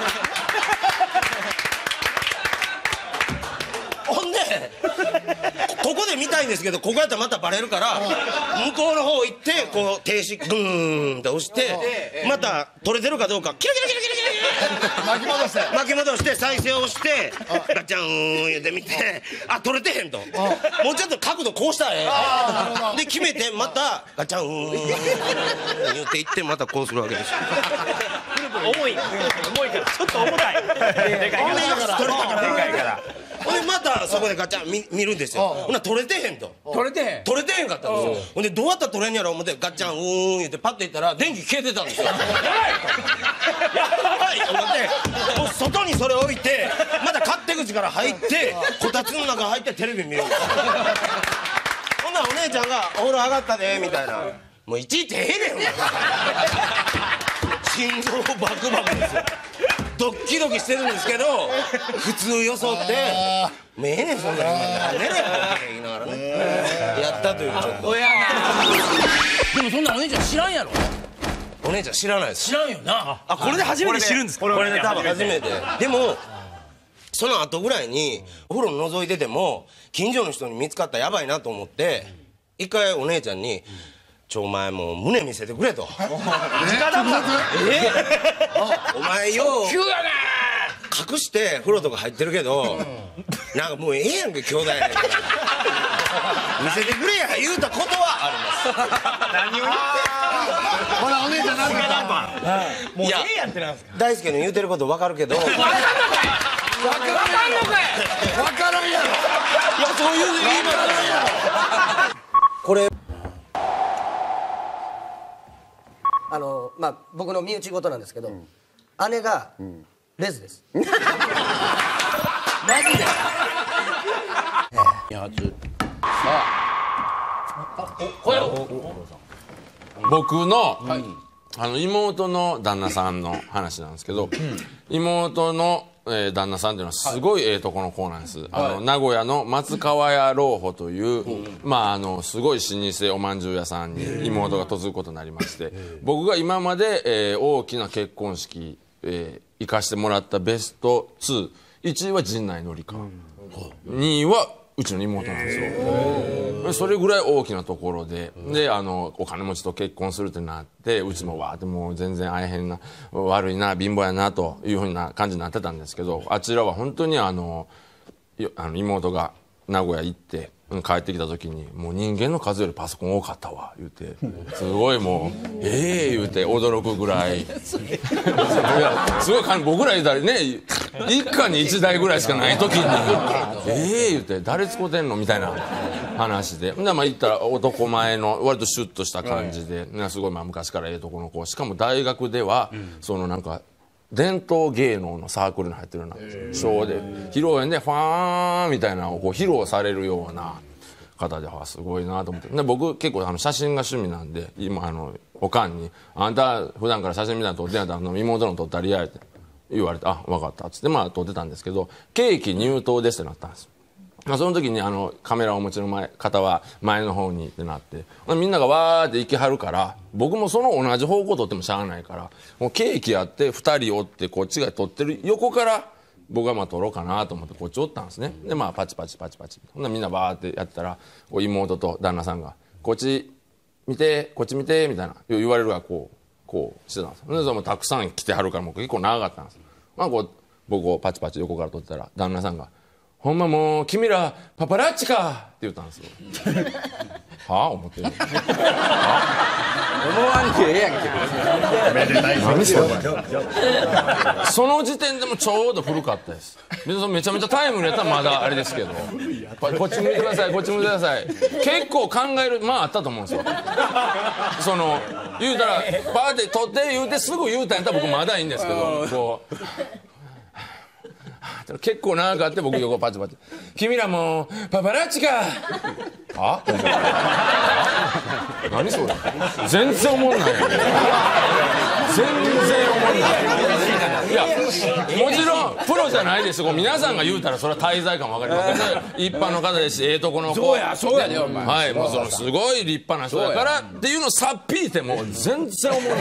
ほんでここで見たいんですけどここやったらまたバレるから向こうの方行ってこう停止グーンって押してまた撮れてるかどうかキラキラキラキラキラ巻き戻して巻き戻して再生をしてガチャン言うて見てあ撮れてへんともうちょっと角度こうしたらええで決めてまたガチャン言うていってまたこうするわけですよ。 重い重いからちょっと重たいでかいからほんでまたそこでガチャン 見, 見るんですよ。ほんなら撮れてへんと撮れてへん撮れてへんかったんですよ。ほんでどうやったら撮れんやろ思ってガチャンうーん言ってパッていったら電気消えてたんですよ。やばいやばいと思ってもう外にそれ置いてまた勝手口から入ってこたつの中入ってテレビ見るんですよ。ほんならお姉ちゃんが「お風呂上がったで」みたいなもういちいちええねん心臓バクバクですよ。ドッキドキしてるんですけど普通装って「もうええねんそんなの寝れよ」って言いながらねやったというちょっとでもそんなお姉ちゃん知らんやろ。 お姉ちゃん知らないです知らんよな。 あこれで初めて知るんですか。 これで多分初めてでもその後ぐらいにお風呂覗いてても近所の人に見つかったらやばいなと思って一回お姉ちゃんに「ちょお前もう胸見せてくれ」と「直だったえお前よう急やね隠して風呂とか入ってるけどなんかもうええやんけ兄弟やねんから見せてくれや言うたことはあります。何を言ってほらお姉ちゃんなんかもうええやんってなんですか。 大輔の言うてること分かるけど分かんのかい分かんのかい分からんやろ。いやそういう言い方これあのまあ僕の身内事なんですけど、姉がレズです。マジでやつこれ僕の、あの妹の旦那さんの話なんですけど、妹の、えー旦那さんっていうのはすごいええとこの子なんです、あの名古屋の松川屋老舗という、まああのすごい老舗おまんじゅう屋さんに妹が嫁ぐことになりまして、僕が今まで、えー大きな結婚式、えー行かしてもらったベストツー、いちいは陣内紀香、にいはうちの妹なんですよ。それぐらい大きなところで、であのお金持ちと結婚するってなって、うちもわーってもう全然会えへんな、悪いな、貧乏やなというふうな感じになってたんですけど、あちらは本当にあのあの妹が名古屋行って帰ってきた時に、もう人間の数よりパソコン多かったわ言うて、すごいもうええー、言うて驚くぐらいいやすごい僕ら言うたらね一家に一台ぐらいしかない時にええー、言うて誰使うてんのみたいな話で、でまあ言ったら男前の割とシュッとした感じで、すごいまあ昔からええとこの子、しかも大学ではそのなんか伝統芸能のサークルに入ってるようなショーで披露宴でファーンみたいなのをこう披露されるような方で、はすごいなと思って、で僕結構あの写真が趣味なんで、今あのおかんに「あんた普段から写真みたいなの撮ってんやったら妹の撮ったりや」って言われて「あ分かった」っつってまあ撮ってたんですけど、ケーキ入刀ですってなったんです。 まあ、その時にあのカメラをお持ちの前方は前の方にってなってみんながわーって行きはるから僕もその同じ方向取ってもしゃあないからもうケーキやってふたりおってこっちが撮ってる横から僕はまあ撮ろうかなと思ってこっちおったんですね。でまあパチパチパチパチほんならみんなバーってやってたら妹と旦那さんがこっち見てこっち見てみたいな言われるがこうこうしてたんですよ。でそれもたくさん来てはるからもう結構長かったんです。まあこう僕をパチパチ横から撮ってたら旦那さんがほんまもう君らパパラッチかって言ったんですよ。はあ思ってる。思わんでええやんけ。 何それ。その時点でもちょうど古かったです。別にめちゃめちゃタイムリーやったらまだあれですけど、こっち向いてくださいこっち向いてください。結構考えるまああったと思うんですよ。その言うたらバーって撮って言うてすぐ言うたんやったら僕まだいいんですけど、こう。結構長かって僕横パチパチ君らもうパパラッチかは何それ全然思んない全然思んないいやもちろんプロじゃないですよ皆さんが言うたらそれは滞在感分かります一般の方ですしええとこの子そうやそうやねお前はいもうそのすごい立派な人だからっていうのをさっぴいても全然思んない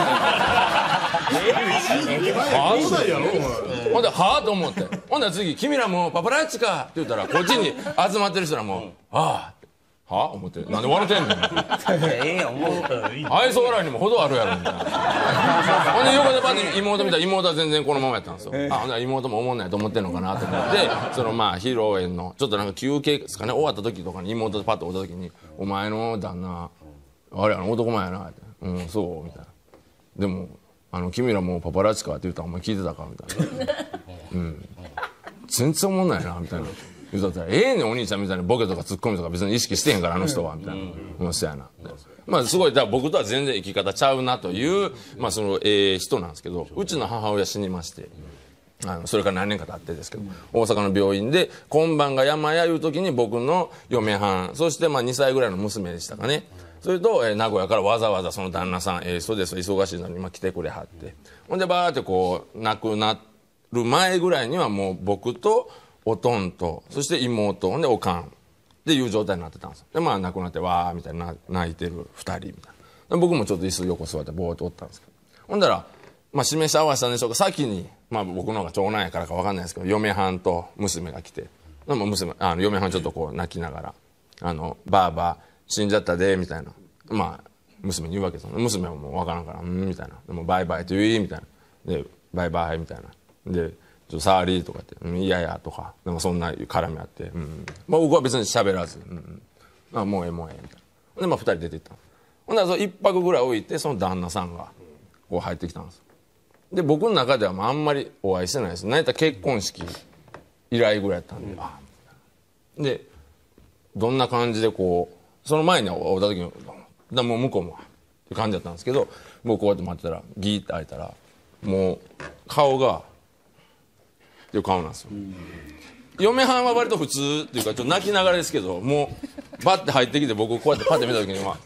はぁほんではぁと思ってほんで次君らもうパパラッチかって言ったらこっちに集まってる人らもああはあ思ってなんで笑ってんのええやん思う愛想笑いにも程あるやろみたいなほんで横でパッて妹見たら妹は全然このままやったんですよあほんで妹も思んないと思ってんのかなと思ってそのまあ披露宴のちょっとなんか休憩ですかね終わった時とかに妹とパッと会った時にお前の旦那あれあの男前やなってうんそうみたいなでもあの君らもうパパラッチかって言ったらお前聞いてたかみたいなうん全然思んないなみたいな言うたらええねんお兄ちゃんみたいなボケとかツッコミとか別に意識してへんからあの人はみたいなうんそうやなまあすごいだから僕とは全然生き方ちゃうなというまあそのええ人なんですけどうちの母親死にましてあのそれから何年か経ってですけど大阪の病院で今晩が山やいう時に僕の嫁はんそしてまあにさいぐらいの娘でしたかねそれと、えー、名古屋からわざわざその旦那さんええ人です忙しいのに今来てくれはってほんでバーってこう亡くなる前ぐらいにはもう僕とおとんとそして妹ほんでおかんっていう状態になってたんですでまあ亡くなってわーみたいな泣いてるふたりみたいな僕もちょっと椅子横座ってボーっとおったんですけどほんだらまあ示し合わせたんでしょうか先にまあ僕の方が長男やからか分かんないですけど嫁はんと娘が来てでも娘あの嫁はんちょっとこう泣きながらあのばあば死んじゃったでみたいなまあ娘に言うわけですよ娘はもう分からんからうんみたいなでもバイバイと言いみたいなでバイバイみたいなでちょっと触りとかって「うん、いやや」とかなんかそんな絡みあって、うんまあ、僕は別に喋らず「うんうん、あもうええもうええ」みたいなでまあふたり出ていったほんならそいっぱくぐらい置いてその旦那さんがこう入ってきたんですで僕の中ではあんまりお会いしてないです何やったら結婚式以来ぐらいやったんで、うん、あでどんな感じでこうその前に会った時にだもう向こうもって感じだったんですけど僕こうやって待ってたらギーッて開いたらもう顔がっていう顔なんですよ、うん、嫁はんは割と普通っていうかちょっと泣きながらですけどもうバッて入ってきて僕こうやってパッて見た時には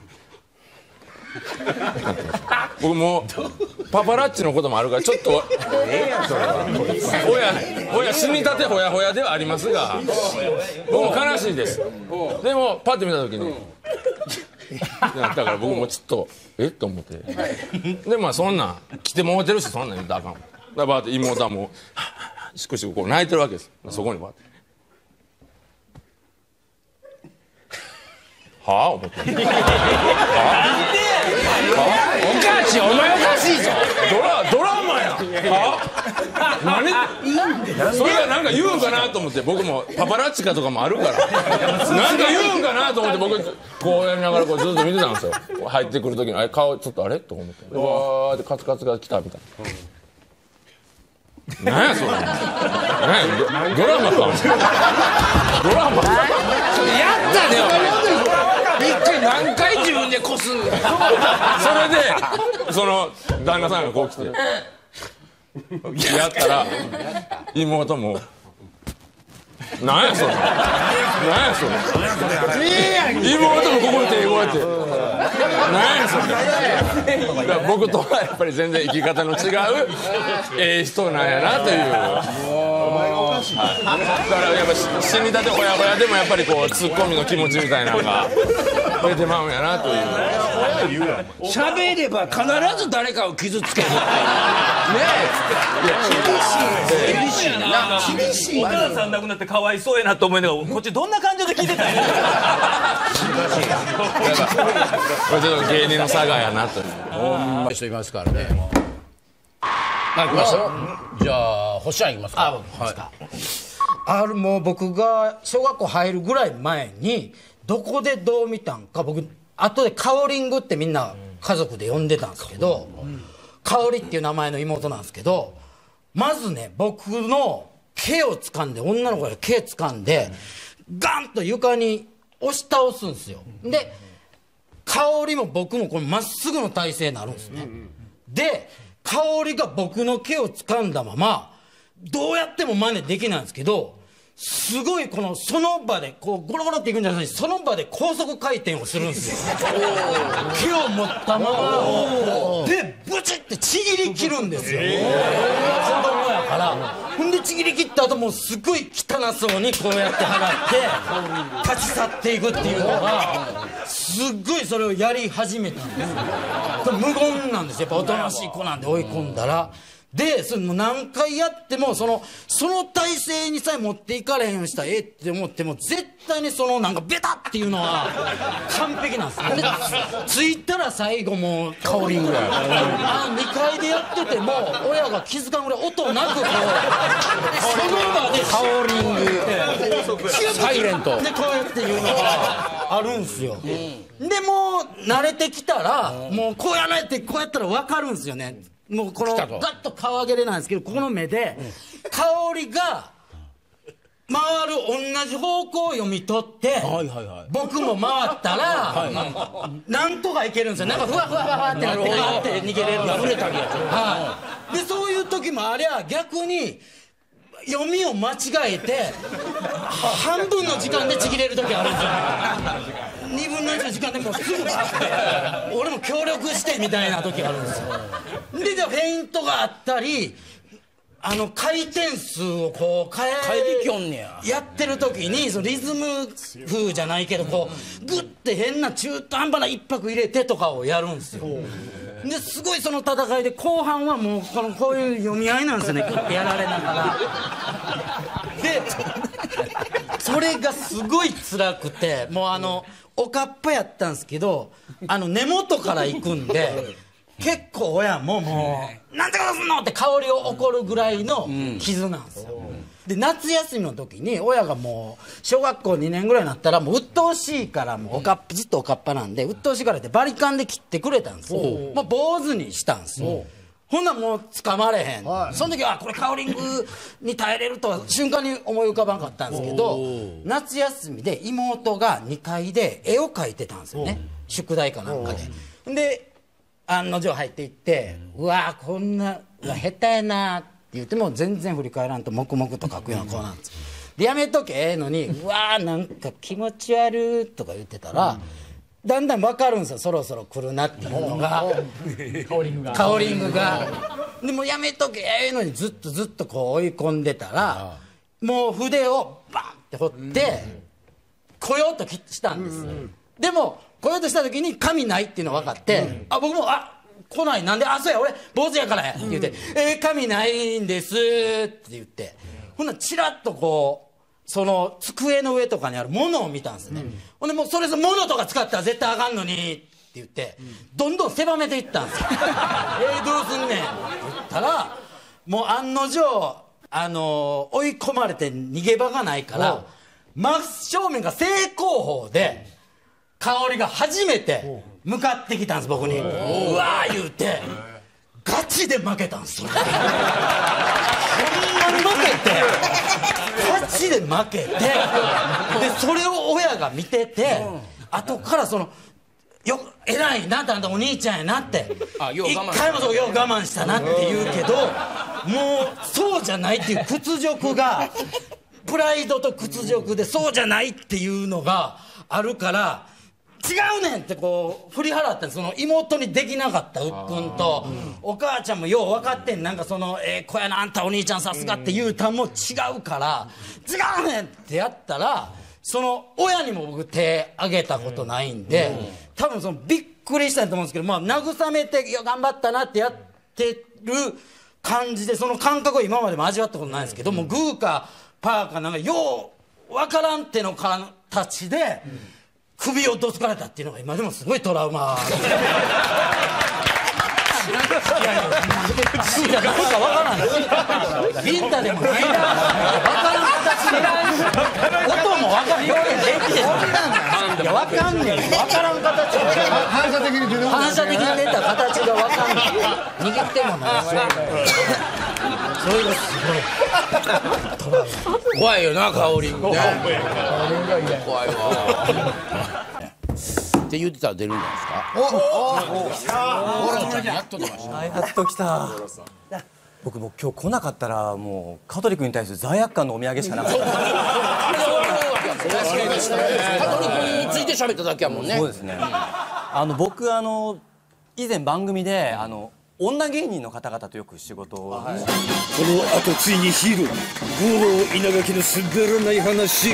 僕もうパパラッチのこともあるからちょっとええやんそれは親親死にたてほやほやではありますが僕も悲しいですでもパッて見た時にだから僕もちょっとえっと思ってでまあそんなん来てもうてるしそんなん言ったらあかんだからバーって妹はもうしくしくこう泣いてるわけですそこにバーってはあ思ってはあおかしいお前おかしいぞドラドラマやは何それがなんか言うんかなと思って僕もパパラッチかとかもあるからなんか言うんかなと思って僕こうやりながらこうずっと見てたんですよ入ってくる時にあれ顔ちょっとあれと思ってわーってカツカツが来たみたいな何やそれ何や ド, ドラマかドラマやったねお前一回何回自分でこすんのそれでその旦那さんがこう来てやったら妹も何やそれ何やそれ妹もここに手こうやって何やそれだから僕とはやっぱり全然生き方の違うええ人なんやなというしい、はい、だからやっぱ死にたてほやほやでもやっぱりこうツッコミの気持ちみたいなのが出てまうんやなという喋れば必ず誰かを傷つけるねえ厳しい厳しいな厳しいお母さん亡くなってかわいそうやなと思いながらこっちどんな感情で聞いてたんやこれちょっと芸人の差がやなというほんま人いますからね。あ、来ました。じゃあ星ちゃんいきますか。 あ、僕ですか。あるもう僕が小学校入るぐらい前にどこでどう見たんか僕後でカオリングってみんな家族で呼んでたんですけど、カオリっていう名前の妹なんですけど、まずね僕の毛を掴んで女の子が毛掴んでガンと床に押し倒すんですよ。で香りも僕もこのまっすぐの体勢になるんですね。で香りが僕の毛を掴んだままどうやっても真似できないんですけど、すごいこのその場でこうゴロゴロっていくんじゃないその場で高速回転をするんですよ。毛を持ったままでブチってちぎり切るんですよ。子供やからほんでちぎり切った後もうすごい汚そうにこうやって払って立ち去っていくっていうのがすっごいそれをやり始めたんです。無言なんですよ。やっぱおとなしい子なんで追い込んだら。でその何回やってもそのその体勢にさえ持っていかれへんようにしたらええって思っても絶対にそのなんかベタっていうのは完璧なんですよ。でついたら最後もうカオリングやあにかいでやってても親が気づかんぐらい音なくこうその場でカオリングサイレントでこうやっていうのがあるんすよ。でもう慣れてきたらもうこうやられてこうやったら分かるんですよね。もうこのガッと顔上げれないんですけどここの目で香りが回る同じ方向を読み取って僕も回ったらなんとかいけるんですよ。なんかふわふわふわってなってなって逃げれるんですよ。でそういう時もありゃ逆に読みを間違えて半分の時間でちぎれる時あるんですよ。にぶんのいちの時間でもうすぐ俺も協力してみたいな時があるんですよ。でじゃあフェイントがあったりあの回転数をこう変えやってる時にそのリズム風じゃないけどこうグッて変な中途半端な一拍入れてとかをやるんですよ。ですごいその戦いで後半はもうこのこういう読み合いなんですよね。グッてやられながらでそれがすごい辛くてもうあのおかっぱやったんですけどあの根元から行くんで結構親ももう「なんてことすんの!」って香りを怒るぐらいの傷なんですよ。で夏休みの時に親がもう小学校にねんぐらいになったらもう鬱陶しいからもうおかっぱずっとおかっぱなんで鬱陶しいからってバリカンで切ってくれたんですよ。まあ坊主にしたんですよ。ほんならもう掴まれへん、はい、その時はこれカオリングに耐えれるとは瞬間に思い浮かばんかったんですけど夏休みで妹がにかいで絵を描いてたんですよね宿題かなんかで。で案の定入っていって「うわこんなうわ下手やな」って言っても全然振り返らんと黙々と描くような子なんです。でやめとけええのに「うわなんか気持ち悪い」とか言ってたら、うん、だんだん分かるんですよそろそろ来るなっていうのがカオリングがカオリングがでもやめとけええのにずっとずっとこう追い込んでたらもう筆をバンって掘って来ようとしたんです。でも来ようとした時に紙ないっていうの分かって、うん、あ僕もあ来ないなんであそうや俺坊主やからやって言って、うん、えー、紙ないんですって言って、ほんならチラッとこうその机の上とかにあるものを見たんですね、うん、ほんでもうそれぞれ物とか使ったら絶対あかんのにって言って、うん、どんどん狭めていったんですよえーどうすんねんって言ったらもう案の定あのー、追い込まれて逃げ場がないから真正面が正攻法で香りが初めて向かってきたんです僕に。うわー言うてガチで負けたんですよほんまに負けてガチで負けてでそれを親が見てて後からそのよ偉いなってあんたお兄ちゃんやなって一回もそうよう我慢したなって言うけどもうそうじゃないっていう屈辱がプライドと屈辱でそうじゃないっていうのがあるから違うねんってこう振り払ったんその妹にできなかったうっくんと、お母ちゃんもよう分かってん、なんかそのええ子やなあんたお兄ちゃんさすがって言うたんも違うから違うねんってやったら、その親にも僕手挙げたことないんで、多分そのびっくりしたと思うんですけど、まあ慰めていや頑張ったなってやってる感じで、その感覚を今までも味わったことないんですけど、もうグーかパーかなんかよう分からんっての形で首をどつかれたっていうのが今でもすごいトラウマで。いやいや、なんかわからない。ビンタでもないな。わからん形で。音もわからん。表現できてる。いや、わかんねえ。わからん形。反射的に出た。反射的に出た形がわかんない。握ってもないし。それがすごい。怖いよな、香り。ね。怖いわ。って言ってたら出るんじゃないですか。おお。ゴロちゃんやっと出ました。 やっと来た。僕も今日来なかったらもう香取君に対する罪悪感のお土産しかなかった。 香取君について喋っただけやもんね。 そうですね。あの僕あの以前番組であの女芸人の方々とよく仕事を。この後ついにヒーロー五郎稲垣の滑らない話。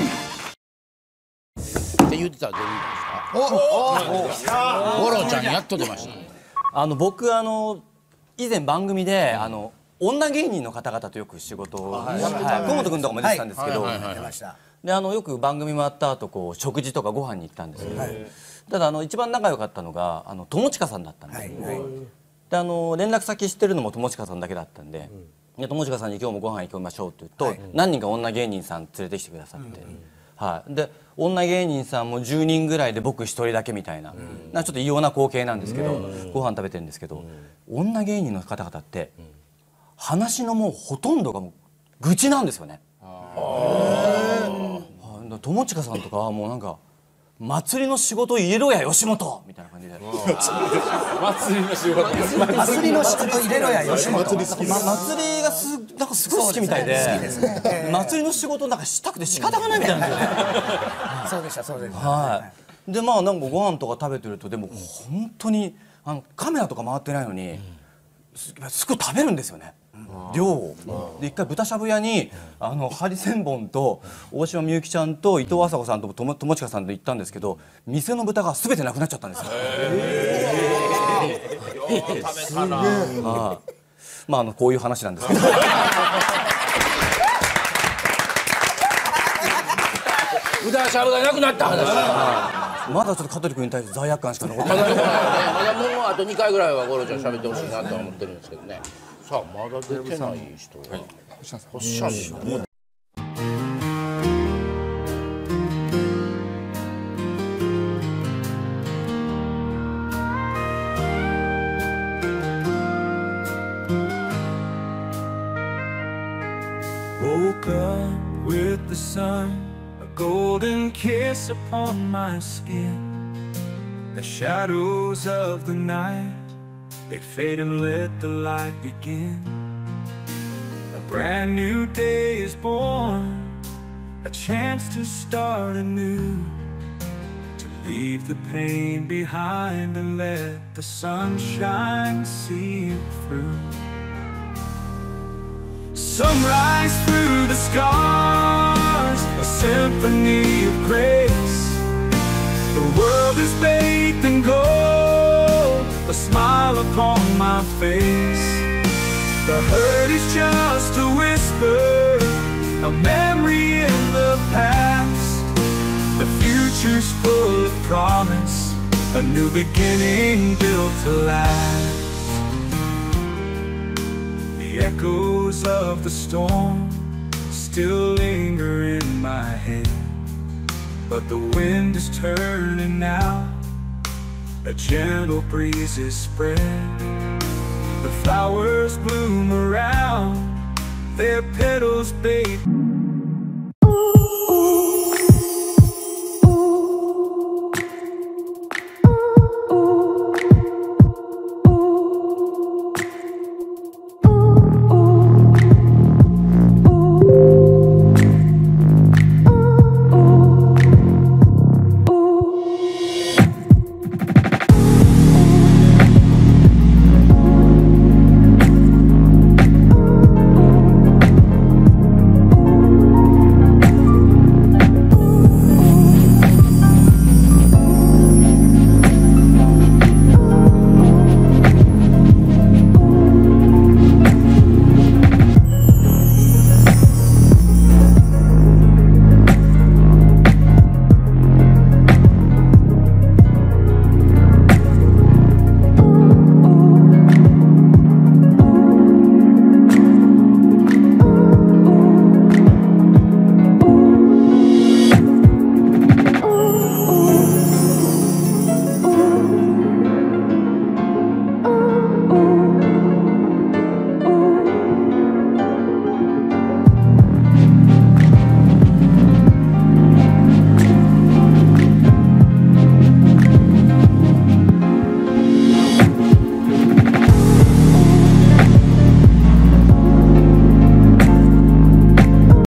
って言ってたら出るんじゃないですか。おお。ゴロちゃんやっと出ました。 あの僕あの以前番組であの女芸人の方々とよく仕事を、河本君とかも出てたんですけど、であのよく番組回った後こう食事とかご飯に行ったんですけど、ただあの一番仲良かったのがあの友近さんだったんですよ。であの連絡先知ってるのも友近さんだけだったんで、で友近さんに今日もご飯行きましょうって言うと、何人か女芸人さん連れてきてくださって。はい、で女芸人さんもじゅうにんぐらいで僕一人だけみたいな、なんかちょっと異様な光景なんですけど、ご飯食べてるんですけど、女芸人の方々って話のもうほとんどがもう愚痴なんですよね。友近さんとかはもうなんか祭りの仕事入れろや吉本みたいな感じで。 祭りの仕事祭りの仕事入れろや吉本。 祭りがすなんかすごい好きみたいで、祭りの仕事なんかしたくて仕方がないみたいなんですよね。 そうでしたそうでした。 はい。でまあなんかご飯とか食べてるとでも本当にあのカメラとか回ってないのにすすぐ食べるんですよね。量を。で一回豚しゃぶ屋にあのハリセンボンと大島みゆきちゃんと伊藤麻子さんと友友近さんと行ったんですけど、店の豚が全てなくなっちゃったんですよ。 食べたな。 まああのこういう話なんですけど。 豚しゃぶがなくなった話。 まだちょっと香取君に対して罪悪感しか残ってない。 まだもうあとにかいぐらいはゴロちゃん喋ってほしいなとは思ってるんですけどね。さあまだ出てない人は星野さん。 Woke up with the sun, a golden kiss upon my skin. The shadows of the night, they fade and let the light begin. A brand new day is born, a chance to start anew, to leave the pain behind and let the sunshine see you through. Sunrise through the scars, a symphony of grace. The world is bathed in gold, a smile upon my face. The hurt is just a whisper, a memory in the past. The future's full of promise, a new beginning built to last. The echoes of the storm still linger in my head, but the wind is turning now, a gentle breeze is spread. The flowers bloom around, their petals bathe